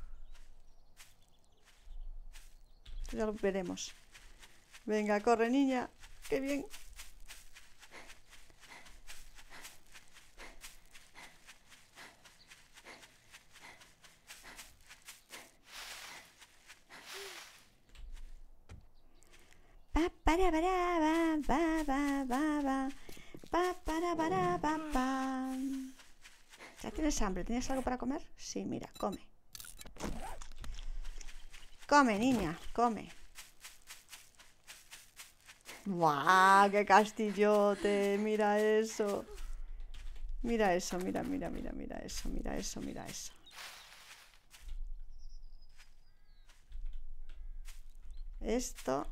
Ya lo veremos. Venga, corre, niña. Qué bien. Pa para para ba ba ba ba ba pa para para ba ba. ¿Ya tienes hambre? ¿Tienes algo para comer? Sí, mira, come. Come, niña, come. ¡Guau! ¡Qué castillote! Mira eso. Mira eso, mira, mira, mira, mira eso, mira eso, mira eso. Esto.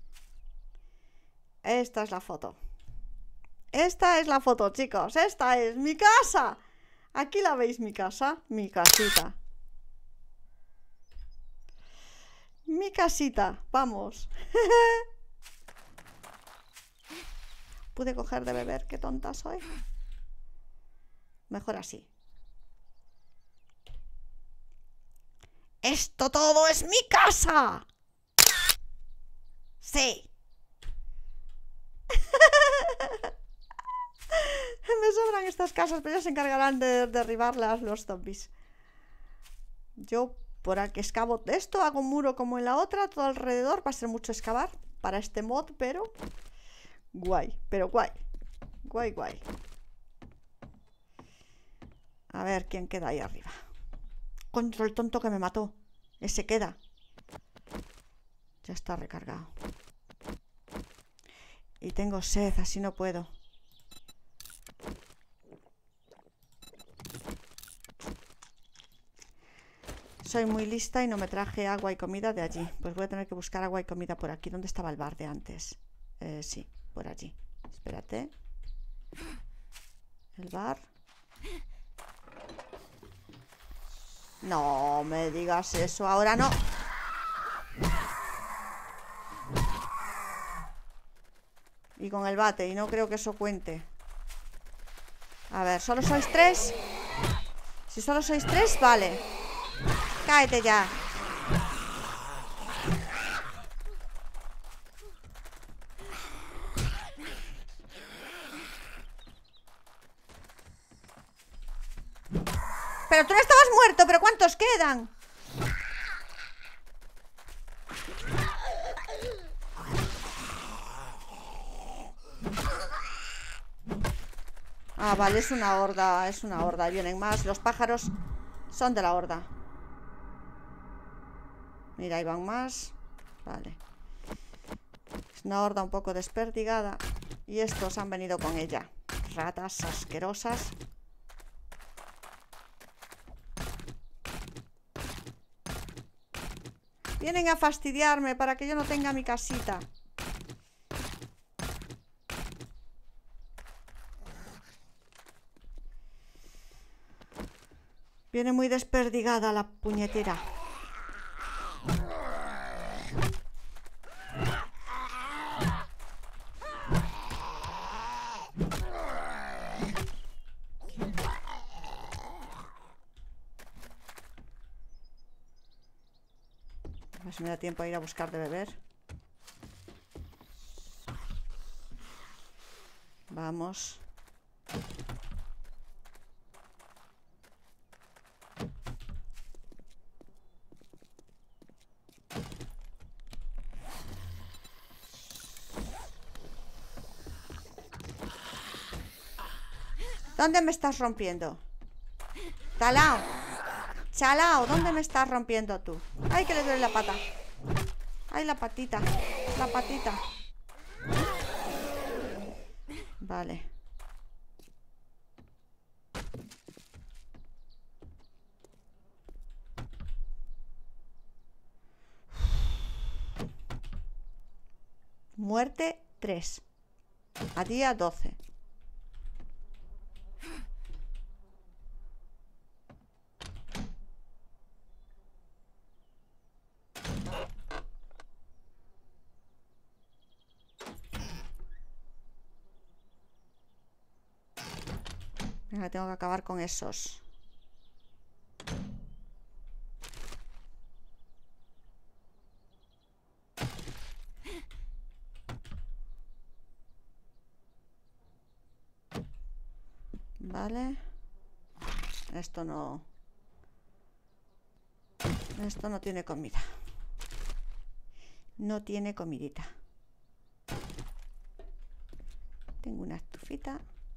Esta es la foto. Esta es la foto, chicos. Esta es mi casa. Aquí la veis, mi casa. Mi casita. Mi casita. Vamos. Pude coger de beber. Qué tonta soy. Mejor así. ¡Esto todo es mi casa! Sí. Me sobran estas casas, pero ya se encargarán de derribarlas los zombies. Yo por aquí excavo esto, hago un muro como en la otra, todo alrededor. Va a ser mucho excavar para este mod, pero guay, pero guay. Guay, guay. A ver quién queda ahí arriba. Contra el tonto que me mató. Ese queda. Ya está recargado. Y tengo sed, así no puedo. Soy muy lista y no me traje agua y comida de allí. Pues voy a tener que buscar agua y comida por aquí. ¿Dónde estaba el bar de antes? Eh, sí, por allí. Espérate. El bar. No me digas eso. Ahora no. Y con el bate. Y no creo que eso cuente. A ver, ¿solo sois tres? Si solo sois tres, vale. Cáete ya. Pero tú no estabas muerto. ¿Pero cuántos quedan? Ah, vale, es una horda. Es una horda. Vienen más. Los pájaros son de la horda. Mira, ahí van más. Vale. Es una horda un poco desperdigada. Y estos han venido con ella. Ratas asquerosas. Vienen a fastidiarme para que yo no tenga mi casita. Viene muy desperdigada la puñetera. A ver si me da tiempo a ir a buscar de beber. Vamos. ¿Dónde me estás rompiendo? Talao. Chalao, ¿dónde me estás rompiendo tú? Ay, que le duele la pata. Ay, la patita. La patita. Vale. Muerte tres. A día doce. Venga, tengo que acabar con esos. Vale. Esto no... Esto no tiene comida. No tiene comidita. Tengo una estufita.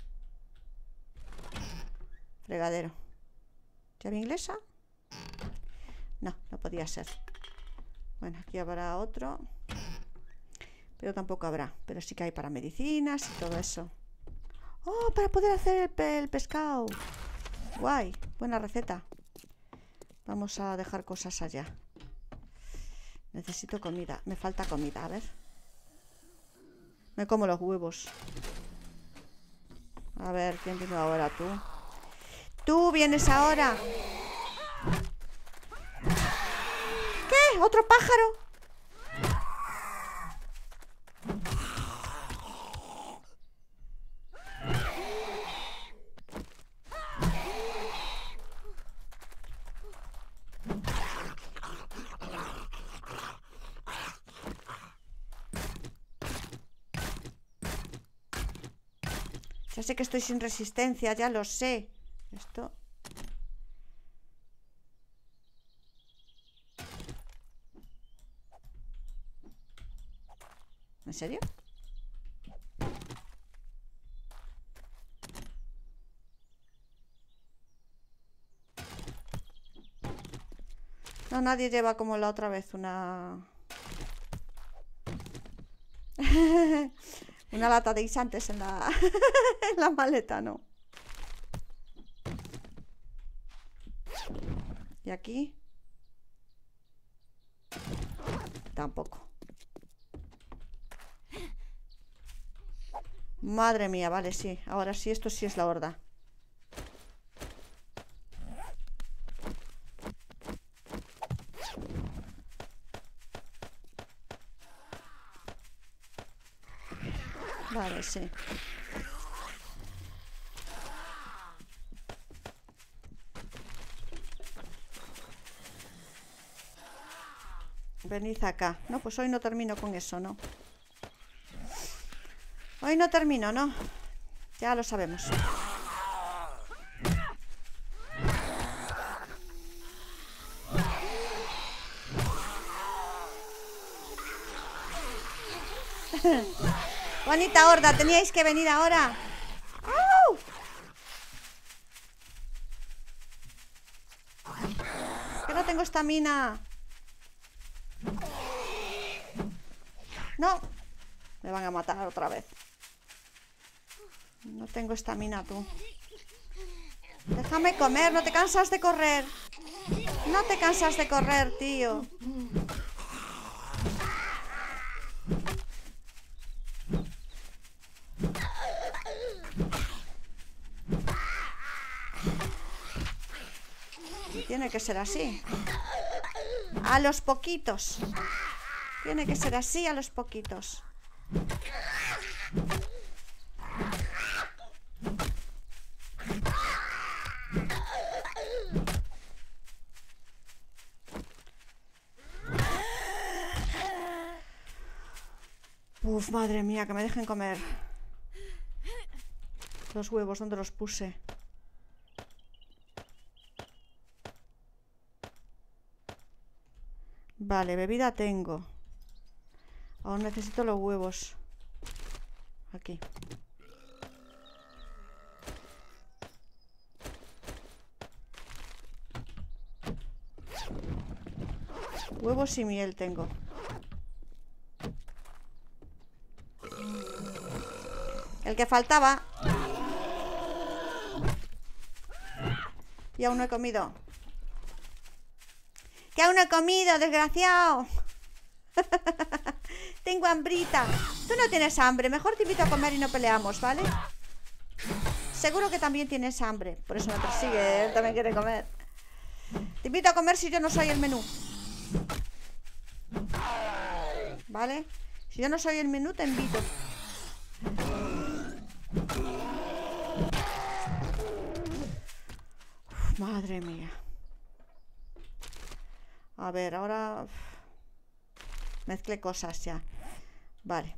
Fregadero. ¿Llave inglesa? No, no podía ser. Bueno, aquí habrá otro. Pero tampoco habrá. Pero sí que hay para medicinas y todo eso. ¡Oh! Para poder hacer el, pe el pescado. Guay. Buena receta. Vamos a dejar cosas allá. Necesito comida. Me falta comida. A ver. Me como los huevos. A ver, ¿quién viene ahora? Tú. Tú vienes ahora. ¿Qué? ¿Otro pájaro? Ya sé que estoy sin resistencia, ya lo sé. Esto... ¿En serio? No, nadie lleva como la otra vez una... una lata de guisantes en la... en la maleta, ¿no? ¿Y aquí? Tampoco. Madre mía, vale, sí. Ahora sí, esto sí es la horda. Vale, sí. Venid acá. No, pues hoy no termino con eso, ¿no? Hoy no termino, ¿no? Ya lo sabemos. Bonita horda, teníais que venir ahora. ¡Au! Que no tengo estamina. No. Me van a matar otra vez. No tengo estamina, tú. Déjame comer, no te cansas de correr. No te cansas de correr, tío. Y tiene que ser así. A los poquitos. Tiene que ser así a los poquitos. Uf, madre mía, que me dejen comer. Los huevos, ¿dónde los puse? Vale, bebida tengo. Aún necesito los huevos. Aquí. Huevos y miel tengo. El que faltaba. Y aún no he comido. Que aún no he comido, desgraciado. Tengo hambrita. Tú no tienes hambre. Mejor te invito a comer y no peleamos, ¿vale? Seguro que también tienes hambre. Por eso me persigue. Él también quiere comer. Te invito a comer si yo no soy el menú. ¿Vale? Si yo no soy el menú, te invito. Uf, madre mía. A ver, ahora... Mezclé cosas ya. Vale.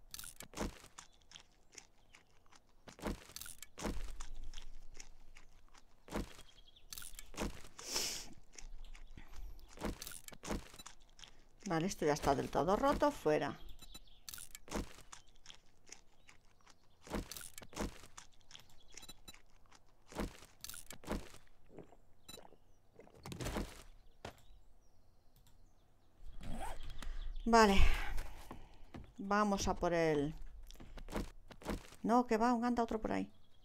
Vale, esto ya está del todo roto. Fuera. Vale. Vamos a por el... No, que va, un anda otro por ahí.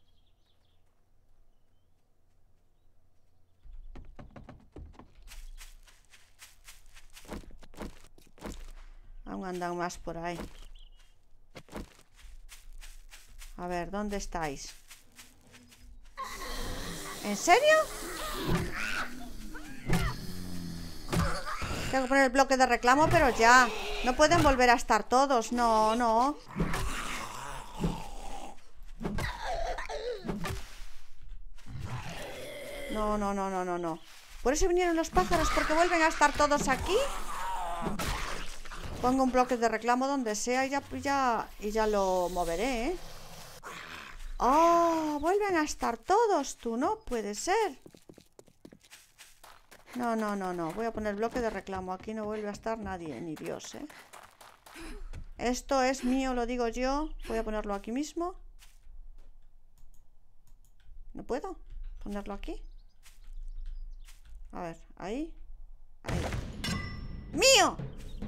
Aún andan más por ahí. A ver, ¿dónde estáis? ¿En serio? Tengo que poner el bloque de reclamo, pero ya. No pueden volver a estar todos. No, no. No, no, no, no, no, no. Por eso vinieron los pájaros, porque vuelven a estar todos aquí. Pongo un bloque de reclamo donde sea y ya, ya, y ya lo moveré, ¿eh? ¡Oh! Vuelven a estar todos, tú. No puede ser. No, no, no, no. Voy a poner bloque de reclamo. Aquí no vuelve a estar nadie, ni Dios, ¿eh? Esto es mío, lo digo yo. Voy a ponerlo aquí mismo. ¿No puedo ponerlo aquí? A ver, ahí. Ahí. ¡Mío!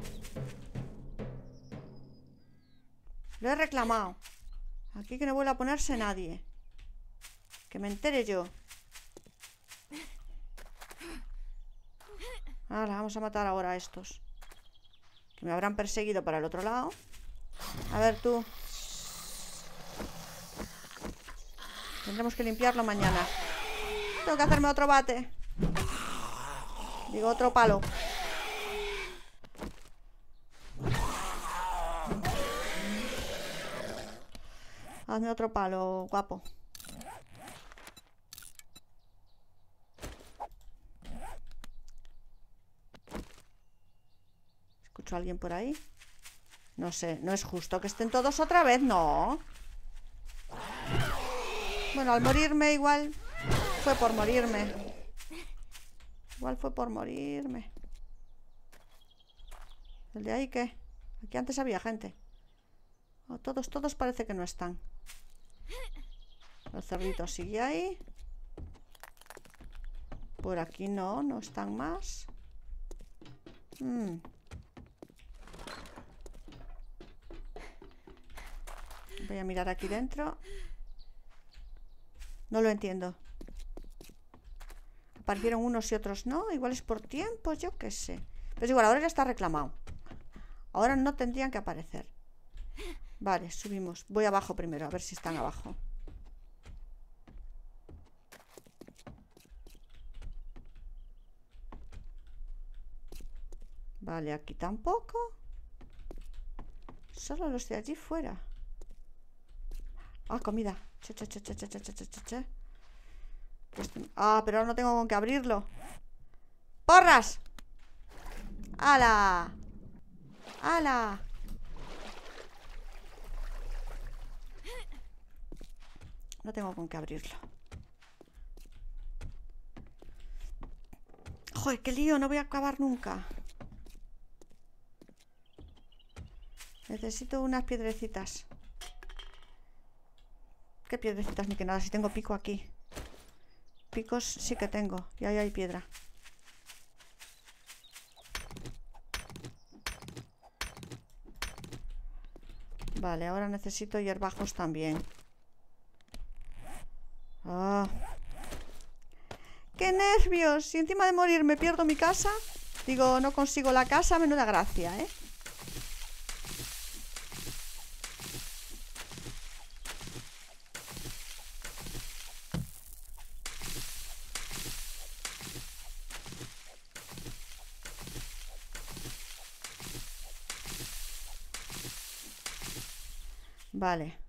Lo he reclamado. Aquí que no vuelva a ponerse nadie. Que me entere yo. Ahora, vamos a matar ahora a estos. Que me habrán perseguido para el otro lado. A ver tú. Tendremos que limpiarlo mañana. Tengo que hacerme otro bate. Digo, otro palo. Hazme otro palo, guapo. ¿Escucho a alguien por ahí? No sé, no es justo que estén todos otra vez, no. Bueno, al morirme igual fue por morirme. Igual fue por morirme. ¿El de ahí qué? Aquí antes había gente. Oh, todos, todos parece que no están. El cerdito sigue ahí. Por aquí no, no están más. Hmm. Voy a mirar aquí dentro. No lo entiendo. Aparecieron unos y otros no. Igual es por tiempo, yo qué sé. Pero es igual, ahora ya está reclamado. Ahora no tendrían que aparecer. Vale, subimos. Voy abajo primero, a ver si están abajo. Vale, aquí tampoco. Solo los de allí fuera. Ah, comida. Che, che, che, che, che, che, che, che, che. Ah, pero ahora no tengo con qué abrirlo. ¡Porras! ¡Hala! ¡Hala! No tengo con qué abrirlo. ¡Joder, qué lío! No voy a acabar nunca. Necesito unas piedrecitas. ¿Qué piedrecitas ni que nada? Si tengo pico aquí. Picos sí que tengo. Y ahí hay piedra. Vale, ahora necesito hierbajos también. ¡Oh! ¡Qué nervios! Si encima de morir me pierdo mi casa. Digo, no consigo la casa, menuda gracia, ¿eh? Vale.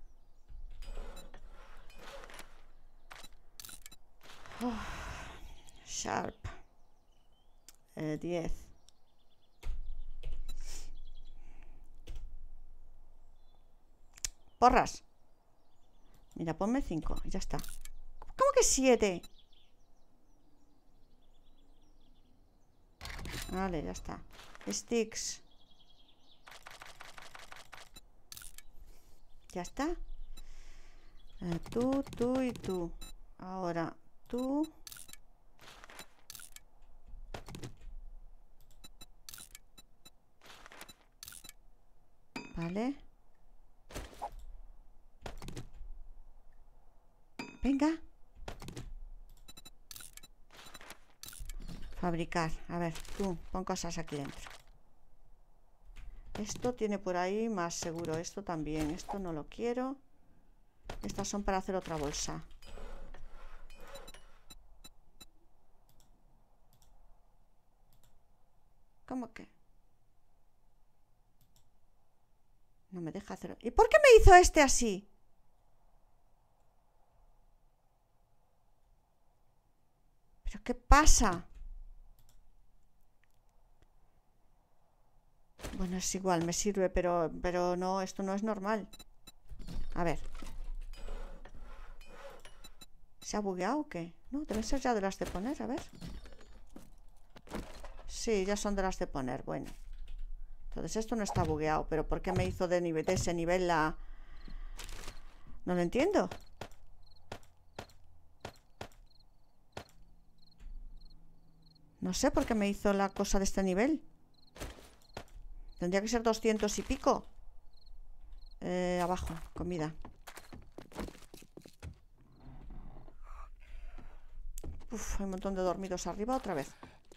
Oh, sharp. Eh, diez. Porras. Mira, ponme cinco y ya está. ¿Cómo que siete? Vale, ya está. Sticks. Ya está. Eh, tú, tú y tú. Ahora tú. Vale. Venga. Fabricar. A ver, tú, pon cosas aquí dentro. Esto tiene por ahí más seguro. Esto también. Esto no lo quiero. Estas son para hacer otra bolsa. ¿Cómo que? No me deja hacer... ¿Y por qué me hizo este así? ¿Pero qué pasa? Bueno, es igual, me sirve, pero, pero no, esto no es normal. A ver. ¿Se ha bugueado o qué? No, deben ser ya de las de poner, a ver. Sí, ya son de las de poner, bueno. Entonces esto no está bugueado, pero ¿por qué me hizo de, nivel, de ese nivel la...? No lo entiendo. No sé por qué me hizo la cosa de este nivel. Tendría que ser doscientos y pico. Eh, abajo, comida. Uf, hay un montón de dormidos arriba otra vez.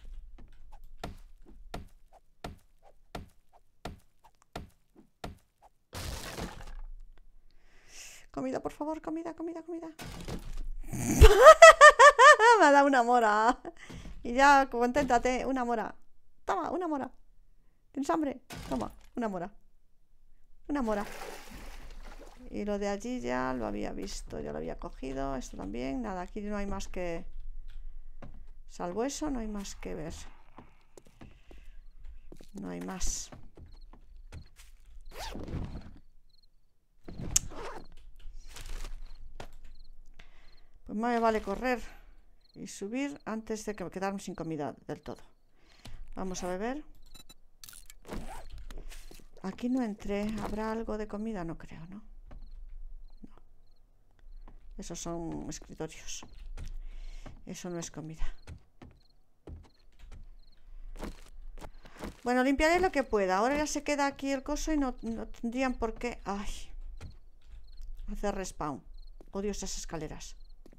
Comida, por favor, comida, comida, comida. Me ha dado una mora. Y ya, conténtate, una mora. Toma, una mora. ¿Tienes hambre? Toma, una mora. Una mora. Y lo de allí ya lo había visto, ya lo había cogido. Esto también, nada, aquí no hay más que... Salvo eso, no hay más que ver. No hay más. Pues más me vale correr y subir antes de que quedarme sin comida del todo. Vamos a beber. Aquí no entré. ¿Habrá algo de comida? No creo, ¿no? No. Esos son escritorios. Eso no es comida. Bueno, limpiaré lo que pueda. Ahora ya se queda aquí el coso y no, no tendrían por qué... Ay. Hacer respawn. Odio esas escaleras.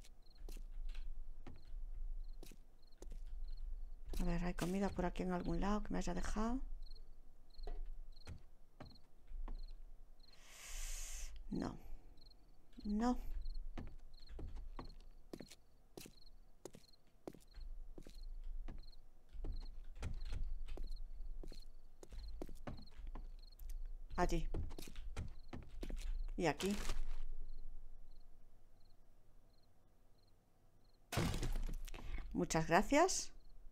A ver, ¿hay comida por aquí en algún lado que me haya dejado? No. No. Allí. Y aquí. Muchas gracias.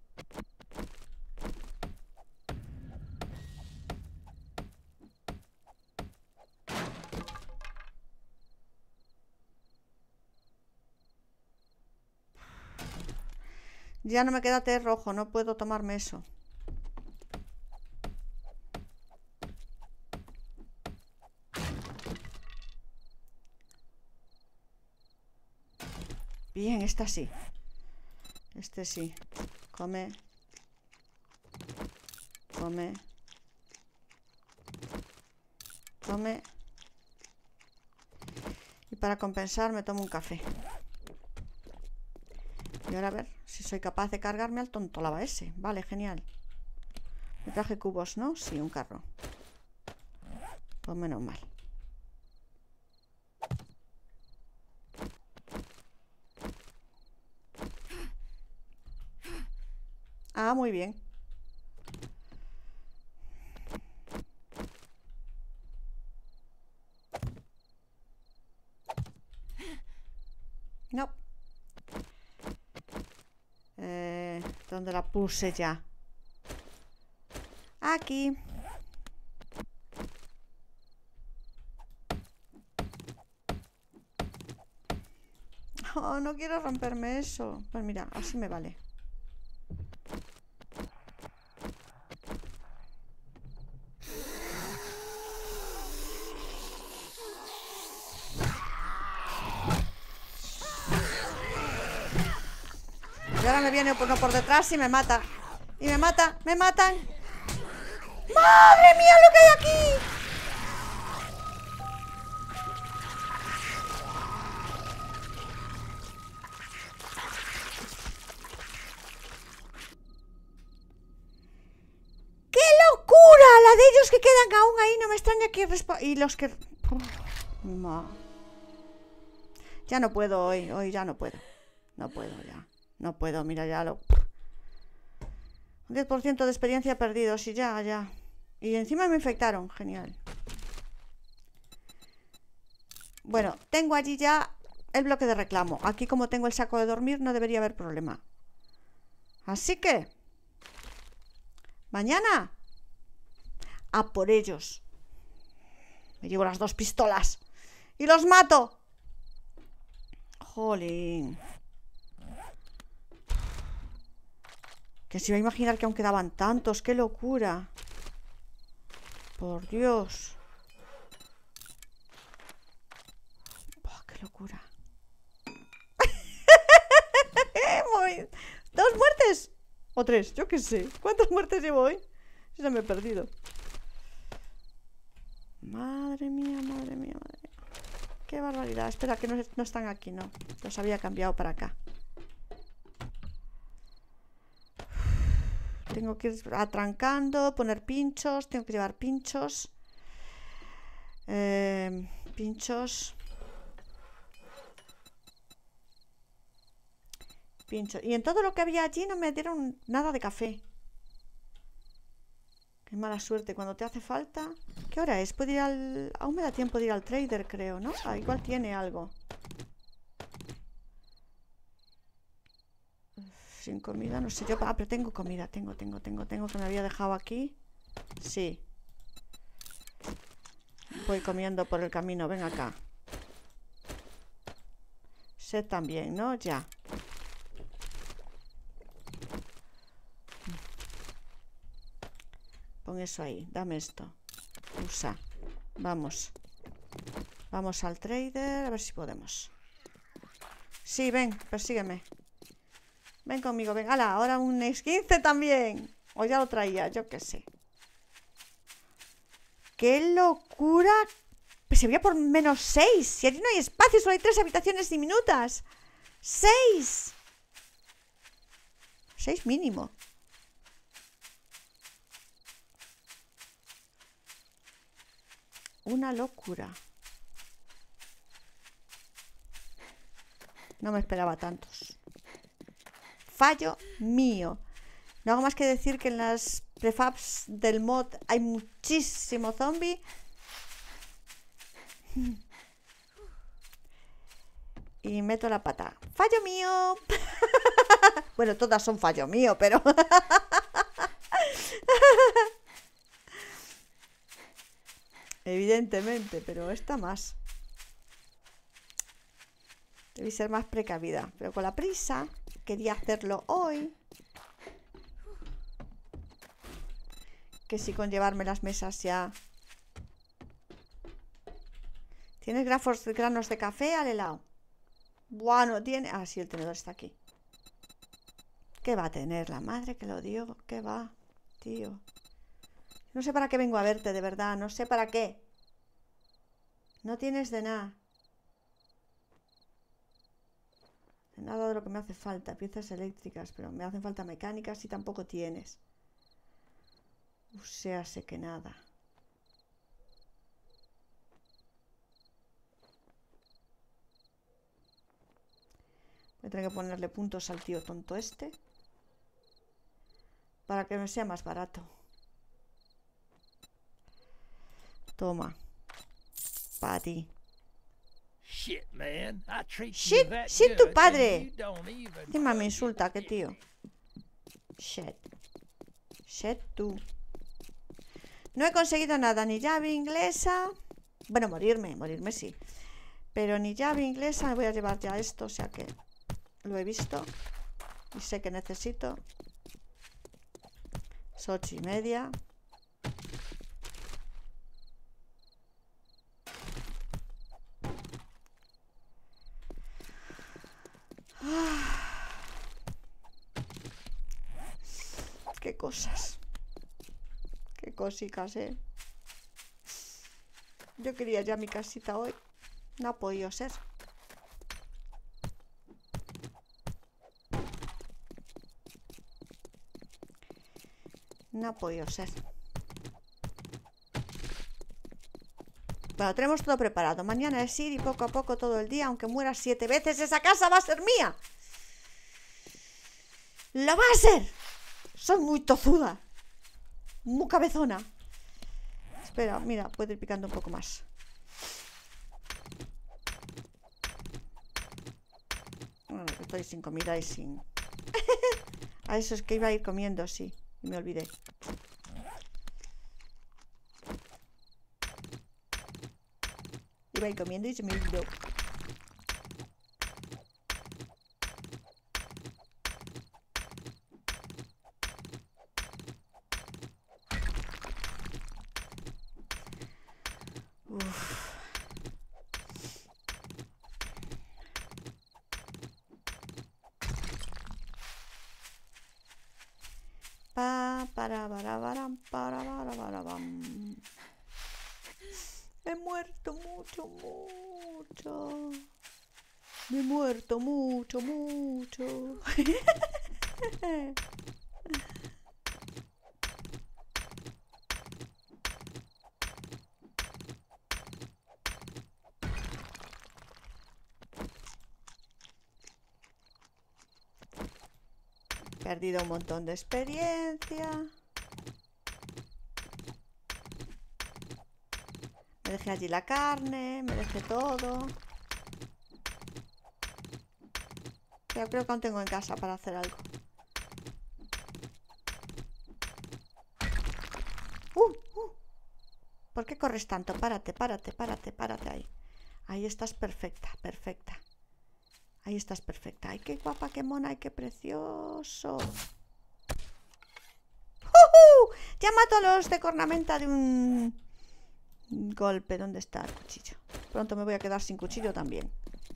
Ya no me queda té rojo, no puedo tomarme eso. Bien, esta sí. Este sí. Come. Come. Come. Y para compensar me tomo un café. Y ahora a ver si soy capaz de cargarme al tonto lava ese. Vale, genial. Me traje cubos, ¿no? Sí, un carro. Pues menos mal. Ah, muy bien. No. Eh, ¿dónde la puse ya? Aquí. Oh, no quiero romperme eso. Pues mira, así me vale. Y ahora me viene uno por detrás y me mata. Y me mata, me matan. ¡Madre mía lo que hay aquí! ¡Qué locura! La de ellos que quedan aún ahí, no me extraña que... Y los que... No. Ya no puedo hoy, hoy ya no puedo. No puedo ya. No puedo, mira, ya lo... diez por ciento de experiencia perdidos y ya, ya. Y encima me infectaron, genial. Bueno, tengo allí ya el bloque de reclamo. Aquí como tengo el saco de dormir no debería haber problema. Así que... mañana... a por ellos. Me llevo las dos pistolas. Y los mato. Jolín. Que se iba a imaginar que aún quedaban tantos. ¡Qué locura! Por Dios. Oh, ¡qué locura! Muy... ¡Dos muertes! O tres, yo qué sé. ¿Cuántas muertes llevo hoy? Ya me he perdido. Madre mía, madre mía, madre mía. Qué barbaridad. Espera, que no, no están aquí, no. Los había cambiado para acá. Tengo que ir atrancando, poner pinchos. Tengo que llevar pinchos. Eh, pinchos. Pinchos. Y en todo lo que había allí no me dieron nada de café. Qué mala suerte cuando te hace falta. ¿Qué hora es? Puedo ir al... Aún me da tiempo de ir al trader, creo, ¿no? Ah, igual tiene algo. Sin comida, no sé yo. Ah, pero tengo comida. Tengo, tengo, tengo, tengo. Que me había dejado aquí. Sí. Voy comiendo por el camino. Ven acá. Sed también, ¿no? Ya. Pon eso ahí. Dame esto. Usa. Vamos. Vamos al trader. A ver si podemos. Sí, ven. Persígueme. Ven conmigo. Ven. ¡Hala! Ahora un X quince también. O ya lo traía. Yo qué sé. ¡Qué locura! Se veía por menos seis. Si allí no hay espacio. Solo hay tres habitaciones diminutas. ¡Seis! Seis mínimo. Una locura. No me esperaba tantos. Fallo mío. No hago más que decir que en las prefabs del mod hay muchísimo zombie. Y meto la pata. Fallo mío. Bueno, todas son fallo mío, pero... Evidentemente, pero esta más. Debí ser más precavida. Pero con la prisa, quería hacerlo hoy. Que si con llevarme las mesas ya. ¿Tienes grafos, granos de café al helado? Bueno, tiene... Ah, sí, el tenedor está aquí. ¿Qué va a tener? La madre que lo dio. ¿Qué va, tío? No sé para qué vengo a verte, de verdad. No sé para qué. No tienes de nada. De nada de lo que me hace falta. Piezas eléctricas, pero me hacen falta mecánicas y tampoco tienes. O sea, sé que nada. Voy a tener que ponerle puntos al tío tonto este. Para que me sea más barato. Toma. Para ti. Shit, man. I treat you Shit, that shit tu good, padre. and you don't even Encima me fucking insulta, qué get tío. me. Shit. Shit tú. No he conseguido nada, ni llave inglesa. Bueno, morirme, morirme sí. Pero ni llave inglesa, me voy a llevar ya esto, o sea que lo he visto. Y sé que necesito. Es ocho y media. Qué cosas. Qué cositas, eh. Yo quería ya mi casita hoy. No ha podido ser. No ha podido ser. Bueno, tenemos todo preparado. Mañana es ir y poco a poco todo el día. Aunque muera siete veces, esa casa va a ser mía. ¡Lo va a ser! Soy muy tozuda. Muy cabezona. Espera, mira, puedo ir picando un poco más. Bueno, que estoy sin comida y sin... A eso es que iba a ir comiendo, sí. Y me olvidé. Iba a ir comiendo y se me olvidó. Uf. para, para, para, para, para, para, pam. He muerto mucho, mucho. Me he muerto mucho, mucho. He perdido un montón de experiencia. Me dejé allí la carne, me dejé todo. Yo creo que aún tengo en casa para hacer algo. Uh, uh. ¿Por qué corres tanto? Párate, párate, párate, párate ahí. Ahí estás perfecta, perfecta. Ahí estás perfecta. Ay, qué guapa, qué mona, ay, qué precioso. ¡Uh, uh! Ya mato a los de cornamenta de un golpe. ¿Dónde está el cuchillo? Pronto me voy a quedar sin cuchillo también.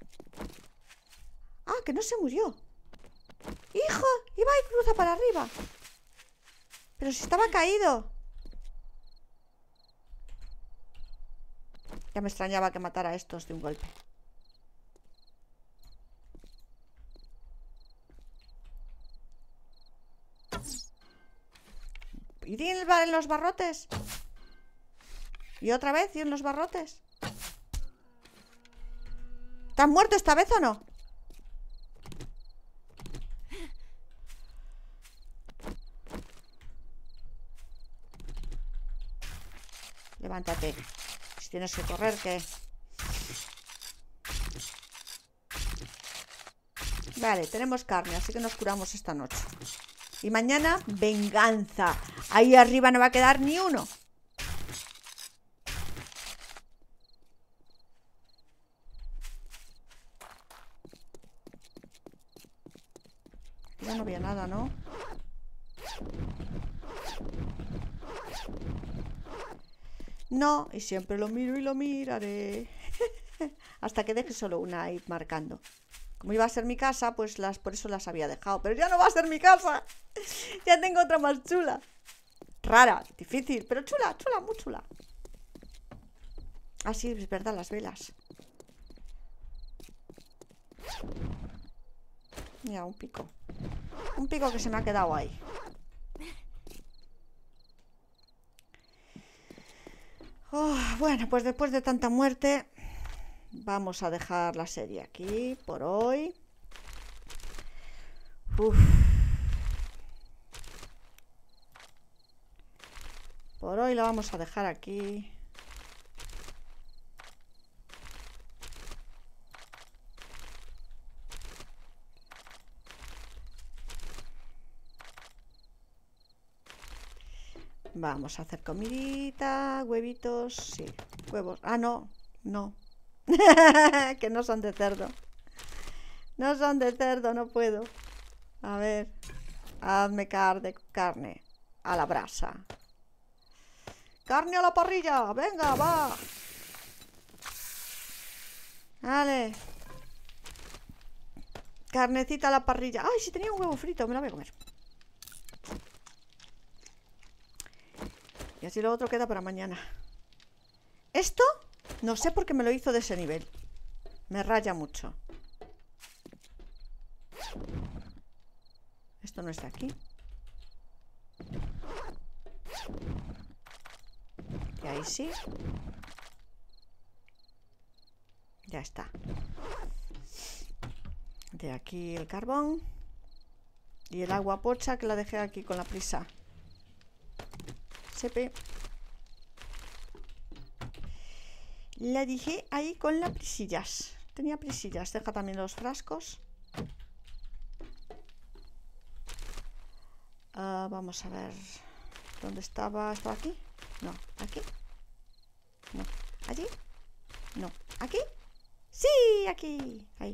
Ah, que no se murió. ¡Hijo! Iba y cruza para arriba. Pero si estaba caído. Ya me extrañaba que matara a estos de un golpe. ¿Y en los barrotes? ¿Y otra vez? ¿Y en los barrotes? ¿Estás muerto esta vez o no? Levántate. Si tienes que correr, ¿qué? Vale, tenemos carne, así que nos curamos esta noche. Y mañana, venganza. Ahí arriba no va a quedar ni uno. Ya no había nada, ¿no? No, y siempre lo miro y lo miraré. Hasta que deje solo una ahí marcando. Como iba a ser mi casa, pues las por eso las había dejado. Pero ya no va a ser mi casa. Ya tengo otra más chula. Rara, difícil, pero chula, chula, muy chula. Ah, sí, es verdad, las velas. Mira, un pico. Un pico que se me ha quedado ahí. Oh, bueno, pues después de tanta muerte, vamos a dejar la serie aquí por hoy. Uf. Por hoy la vamos a dejar aquí. Vamos a hacer comidita, huevitos, sí, huevos. Ah, no, no. Que no son de cerdo. No son de cerdo, no puedo. A ver, hazme carne, carne a la brasa. Carne a la parrilla, venga, va. Vale. Carnecita a la parrilla. Ay, si tenía un huevo frito, me lo voy a comer. Y así lo otro queda para mañana. Esto, no sé por qué me lo hizo de ese nivel. Me raya mucho. Esto no está aquí. Y ahí sí. Ya está. De aquí el carbón. Y el agua pocha que la dejé aquí con la prisa. Sepe. La dejé ahí con las prisillas. Tenía prisillas. Deja también los frascos. Uh, vamos a ver. ¿Dónde estaba? ¿Estaba aquí? No. ¿Aquí? No. ¿Allí? No. ¿Aquí? ¡Sí! Aquí. Ahí.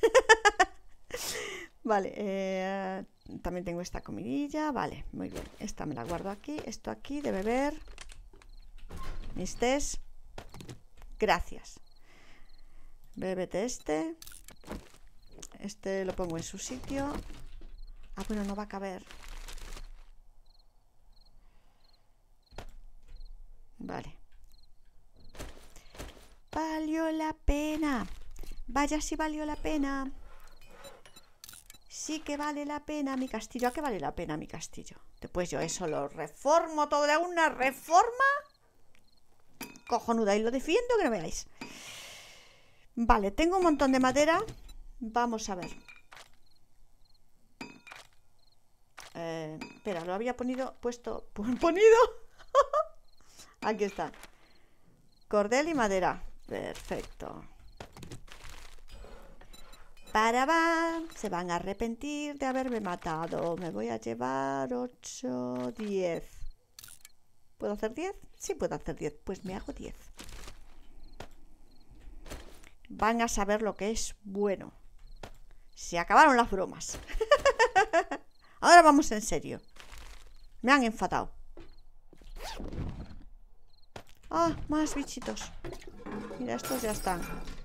Vale. Eh, también tengo esta comidilla. Vale, muy bien. Esta me la guardo aquí. Esto aquí de beber. Mis tés. Gracias. Bébete este. Este lo pongo en su sitio. Ah, bueno, no va a caber. Vale. Valió la pena. Vaya si valió la pena. Sí que vale la pena mi castillo. ¿A qué vale la pena mi castillo? Después yo eso lo reformo todo de una reforma cojonuda y lo defiendo que no veáis. Vale, tengo un montón de madera. Vamos a ver. Eh, espera, lo había ponido, puesto, ponido. Aquí está. Cordel y madera. Perfecto. Para va. Se van a arrepentir de haberme matado. Me voy a llevar ocho, diez. ¿Puedo hacer diez? Sí, puedo hacer diez. Pues me hago diez. Van a saber lo que es bueno. Se acabaron las bromas. Ahora vamos en serio. Me han enfadado. Ah, más bichitos. Mira, estos ya están.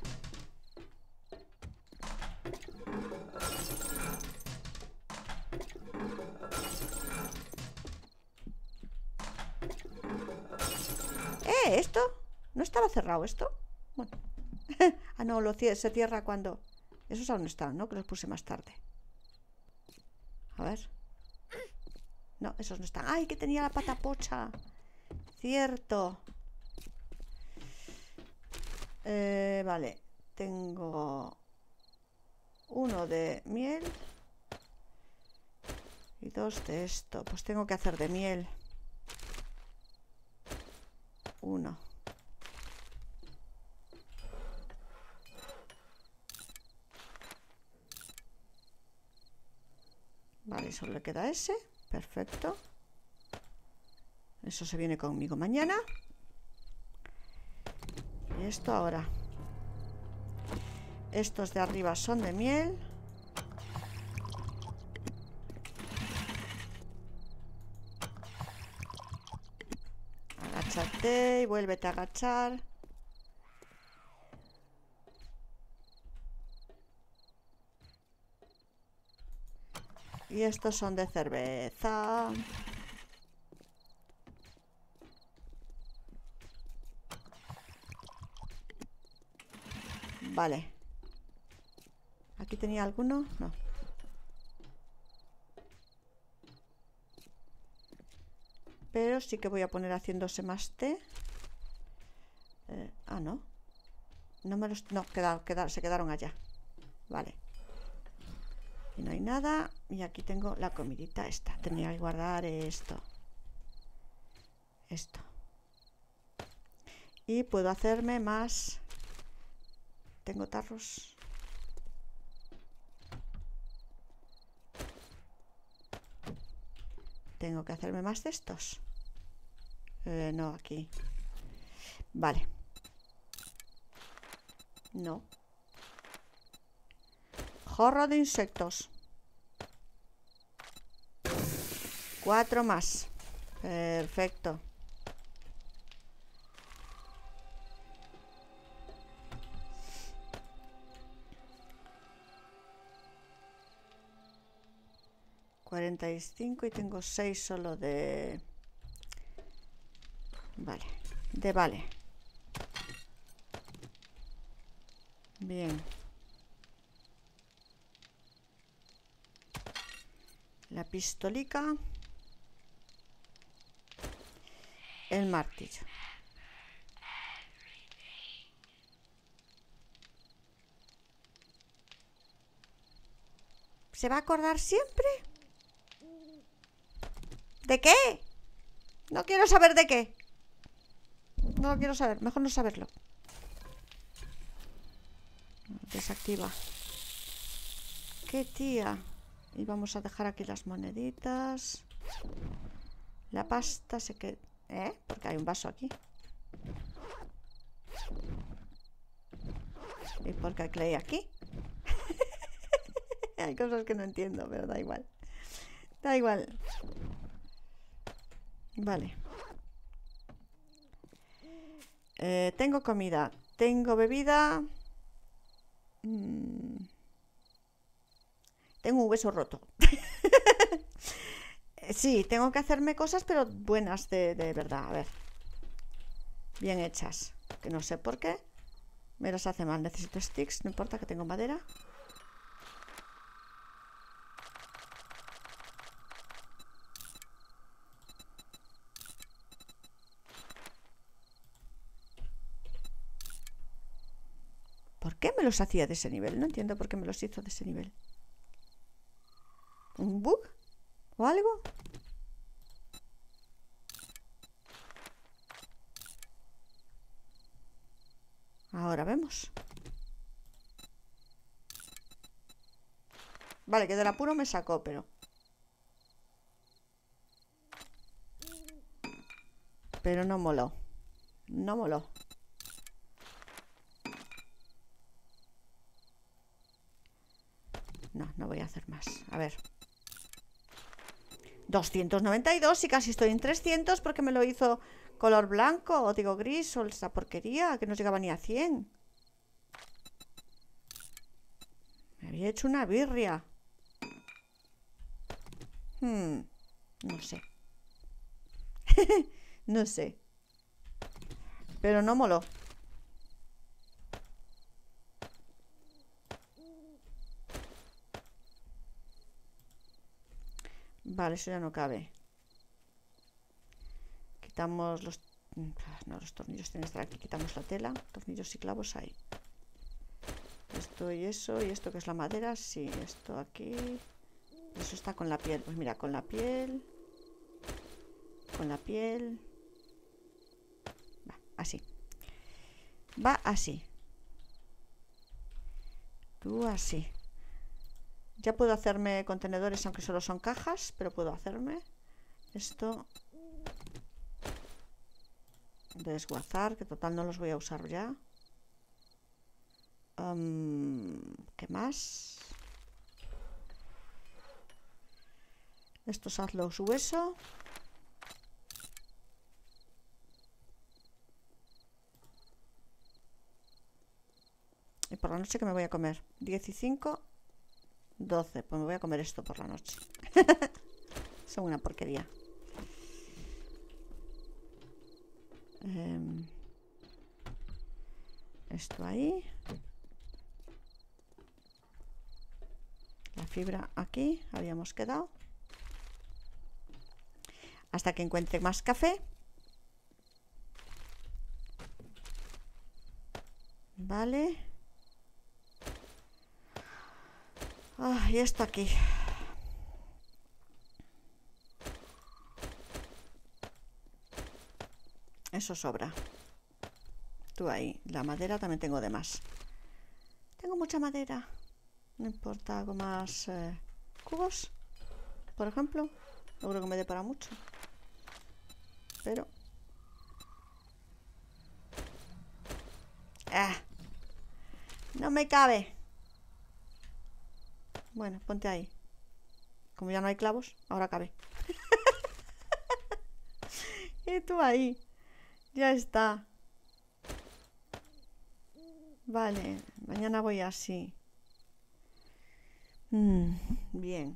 Eh, esto. ¿No estaba cerrado esto? Bueno. Ah, no, lo cie- se cierra cuando... Esos aún están, ¿no? Que los puse más tarde. A ver. No, esos no están. ¡Ay, que tenía la pata pocha! Cierto. Eh, vale. Tengo uno de miel y dos de esto. Pues tengo que hacer de miel. Uno. Vale, solo le queda ese. Perfecto. Eso se viene conmigo mañana. Y esto ahora. Estos de arriba son de miel. Agáchate y vuélvete a agachar. Y estos son de cerveza. Vale. ¿Aquí tenía alguno? No. Pero sí que voy a poner haciéndose más té. Eh, ah, no. No me los... No, quedaron, quedaron, se quedaron allá. Vale. Y no hay nada. Y aquí tengo la comidita esta. Tenía que guardar esto. Esto. Y puedo hacerme más... Tengo tarros. Tengo que hacerme más de estos. Eh, no, aquí. Vale. No. Jorro de insectos. Cuatro más. Perfecto. cuarenta y cinco y tengo seis solo de... Vale. De vale. Bien. La pistolica. El martillo. ¿Se va a acordar siempre? ¿De qué? No quiero saber de qué. No lo quiero saber. Mejor no saberlo. Desactiva. ¿Qué tía? Y vamos a dejar aquí las moneditas. La pasta se queda... ¿Eh? Porque hay un vaso aquí. ¿Y por qué hay clay aquí? Hay cosas que no entiendo, pero da igual. Da igual. Vale. Eh, tengo comida. Tengo bebida. Mm. Tengo un hueso roto. Sí, tengo que hacerme cosas, pero buenas de, de verdad. A ver. bien hechas. Que no sé por qué me las hace mal. Necesito sticks, no importa que tengo madera. ¿Por qué me los hacía de ese nivel? No entiendo por qué me los hizo de ese nivel. ¿Un bug? ¿O algo? Ahora vemos. Vale, que del apuro me sacó, pero... Pero no moló. No moló. No, no voy a hacer más. A ver. doscientos noventa y dos y casi estoy en trescientos porque me lo hizo color blanco, o digo gris, o esa porquería que no llegaba ni a cien. Me había hecho una birria. Hmm, no sé. No sé. Pero no moló. Vale, eso ya no cabe. Quitamos los... No, los tornillos tienen que estar aquí. Quitamos la tela. Tornillos y clavos ahí. Esto y eso. Y esto que es la madera. Sí, esto aquí. Eso está con la piel. Pues mira, con la piel. Con la piel. Va, así. Va así. Tú así. Ya puedo hacerme contenedores, aunque solo son cajas, pero puedo hacerme esto. Desguazar, que total no los voy a usar ya. Um, ¿Qué más? Estos hazlos hueso. Y por la noche, ¿qué me voy a comer? diez y cinco, doce. Pues me voy a comer esto por la noche. Son una porquería. Eh, esto ahí. La fibra aquí. Habíamos quedado. Hasta que encuentre más café. Vale. Ah, y esto aquí. Eso sobra. Tú ahí. La madera también tengo de más. Tengo mucha madera. No importa, hago más eh, cubos, por ejemplo. No creo que me dé para mucho. Pero... ¡Ah! No me cabe. Bueno, ponte ahí. Como ya no hay clavos, ahora cabe. Y tú ahí. Ya está. Vale, mañana voy así. Mm, bien.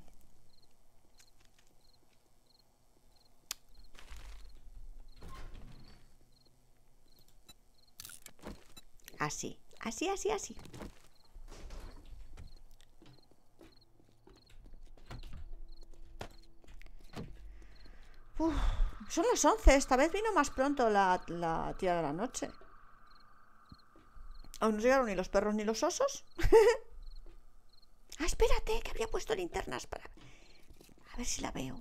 Así, así, así, así. Uf, son las once. Esta vez vino más pronto la, la tía de la noche. Aún no llegaron ni los perros ni los osos. Ah, espérate, que habría puesto linternas para... A ver si la veo.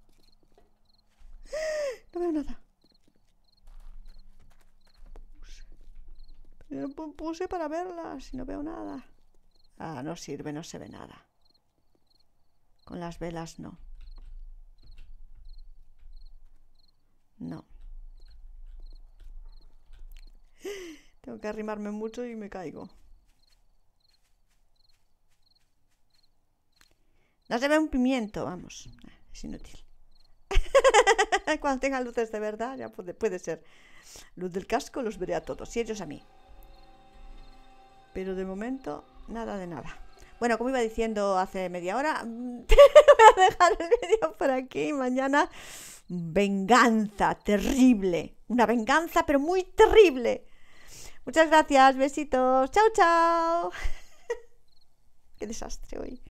No veo nada. Puse, puse para verla, si no veo nada. Ah, no sirve, no se ve nada. Con las velas no. No. Tengo que arrimarme mucho y me caigo. No se ve un pimiento, vamos. Es inútil. Cuando tenga luces de verdad, ya puede, puede ser. Luz del casco, los veré a todos. Y ellos a mí. Pero de momento, nada de nada. Bueno, como iba diciendo hace media hora, voy a dejar el vídeo por aquí. Mañana, venganza terrible. Una venganza, pero muy terrible. Muchas gracias, besitos. Chao, chao. Qué desastre hoy.